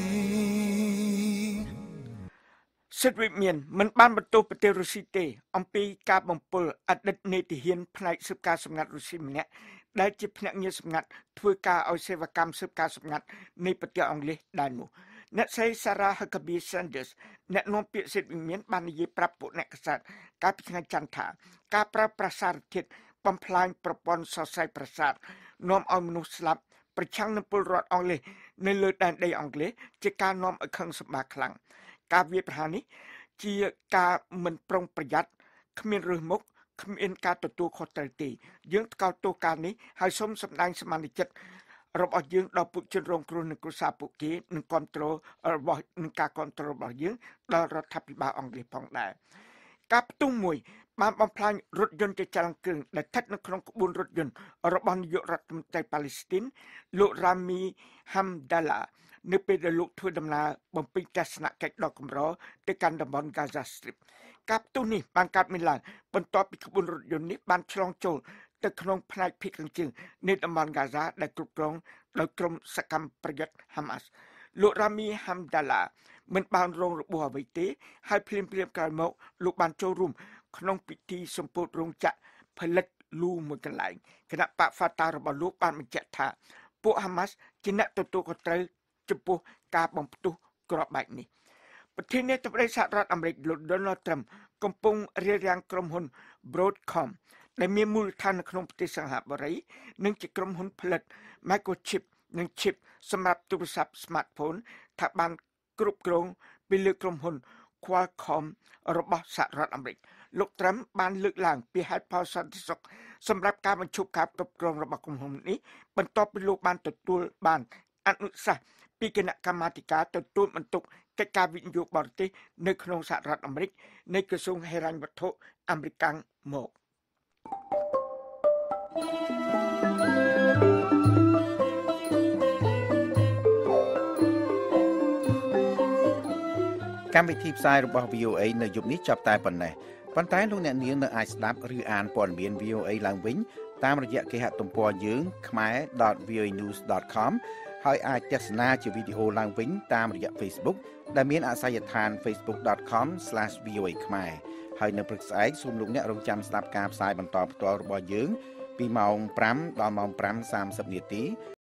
Speaker 2: សិទ្ធិវិមានមិនបានបន្ទោសប្រទេសរុស្ស៊ីទេអំពីការបំពុលអតីតនាយទាហានផ្នែកស៊ើបការសម្ងាត់រុស្ស៊ីម្នាក់ដែលជាភ្នាក់ងារសម្ងាត់ធ្វើការឲ្យសេវាកម្មស៊ើបការសម្ងាត់នៃប្រទេសអង់គ្លេសដែរនោះអ្នកស្រី Sarah Huckabee Sanders អ្នកនាំពាក្យសិទ្ធិវិមានបាននិយាយប្រាប់ពួកអ្នកកាសែតកាលពីថ្ងៃច័ន្ទថាការប្រើប្រាស់សារធាតុបំផ្លាញប្រព័ន្ធសរសៃប្រសាទនាំឲ្យមនុស្សស្លាប់ប្រឆាំងនឹងពលរដ្ឋអង់គ្លេសនៅលើដែនដីអង់គ្លេសជាការនាំឲ្យខឹងសម្បារខ្លាំងការវាយប្រហារនេះជាការមិនប្រុងប្រយ័ត្នគ្មានរើសមុខគ្មានការទទួលខុសត្រូវទេយើងថ្កោលទោសការនេះហើយសូមសម្ដែងសមានចិត្តរបស់យើងដល់ពួកជនរងគ្រោះនិងគ្រួសារពួកគេនឹងគ្រប់គ្រងរបស់នឹងការគ្រប់គ្រងរបស់យើងដល់រដ្ឋាភិបាលអង់គ្លេសផងដែរការផ្ទុះមួយបានបំផ្លាញរថយន្តជាច្រើនគ្រឿងដែលស្ថិតនៅក្នុងក្បួនរថយន្តរបស់នាយករដ្ឋមន្ត្រីប៉ាឡេស្ទីនលោក Rami Hamdallah នៅពេលដែលលោកធ្វើដំណើរបំពេញទស្សនកិច្ចដ៏កម្រទៅកាន់តំបន់ Gaza Strip ការផ្ទុះនេះបានកើតមានឡើងបន្ទាប់ពីក្បួនរថយន្តនេះបានឆ្លងចូលទៅក្នុងផ្នែកភាគខាងជើងនៃតំបន់ Gaza ដែលគ្រប់គ្រងដោយក្រុមសកម្មប្រយុទ្ធ Hamas លោក Rami Hamdallah មិនបានរងរបួសអ្វីទេហើយភ្លាមក្រោយមកលោកបានចូលរួមក្នុងពិធីសម្ពោធរោងចក្រផលិតលូមួយកន្លែងគណៈបក Fatah របស់លោកបានបញ្ជាក់ថាពួក Hamas ជាអ្នកទទួលខុសត្រូវចំពោះការបំផ្ទុះក្របបែកនេះប្រធានាធិបតីសហរដ្ឋអាមេរិកលោក Donald Trump កំពុងរារាំងក្រុមហ៊ុន Broadcom ដែលមានមូលដ្ឋាននៅក្នុងប្រទេសសិង្ហបុរីនិងជាក្រុមហ៊ុនផលិត Microchip និង chip សម្រាប់ទូរស័ព្ទ smartphone ថាបានគ្រប់គ្រងពីលើក្រុមហ៊ុន Qualcomm របស់សហរដ្ឋអាមេរិកលោកត្រាំបានលើកឡើងពីហេតុផលសន្តិសុខសម្រាប់ការបញ្ឈប់ការគ្រប់គ្រងរបស់ក្រុមហ៊ុននេះបន្ទាប់ពីលោកបានទទួលបានអនុសាសន៍ពីគណៈកម្មាធិការទទួលបន្ទុកកិច្ចការវិនិយោគបរទេសនៅក្នុងសហរដ្ឋអាមេរិកនៃក្រសួងហិរញ្ញវត្ថុអាមេរិកមក
Speaker 1: កម្មវិធីផ្សាយរបស់ VOA នៅយប់នេះចាប់តែប៉ុណ្ណេះប៉ុន្តែលោកអ្នកនាងនៅអាចស្ដាប់ឬអានព័ត៌មាន VOA ឡើងវិញតាមរយៈគេហទំព័រយើង khmer.voanews.com ហើយអាចទស្សនាជាវីដេអូឡើងវិញតាមរយៈ Facebook ដែលមានអាសយដ្ឋាន facebook.com/voa khmer ហើយនៅព្រឹកស្អែកសូមលោកអ្នករងចាំស្ដាប់ការផ្សាយបន្តផ្ទាល់របស់យើងពីម៉ោង 5 ដល់ម៉ោង 5:30 នាទី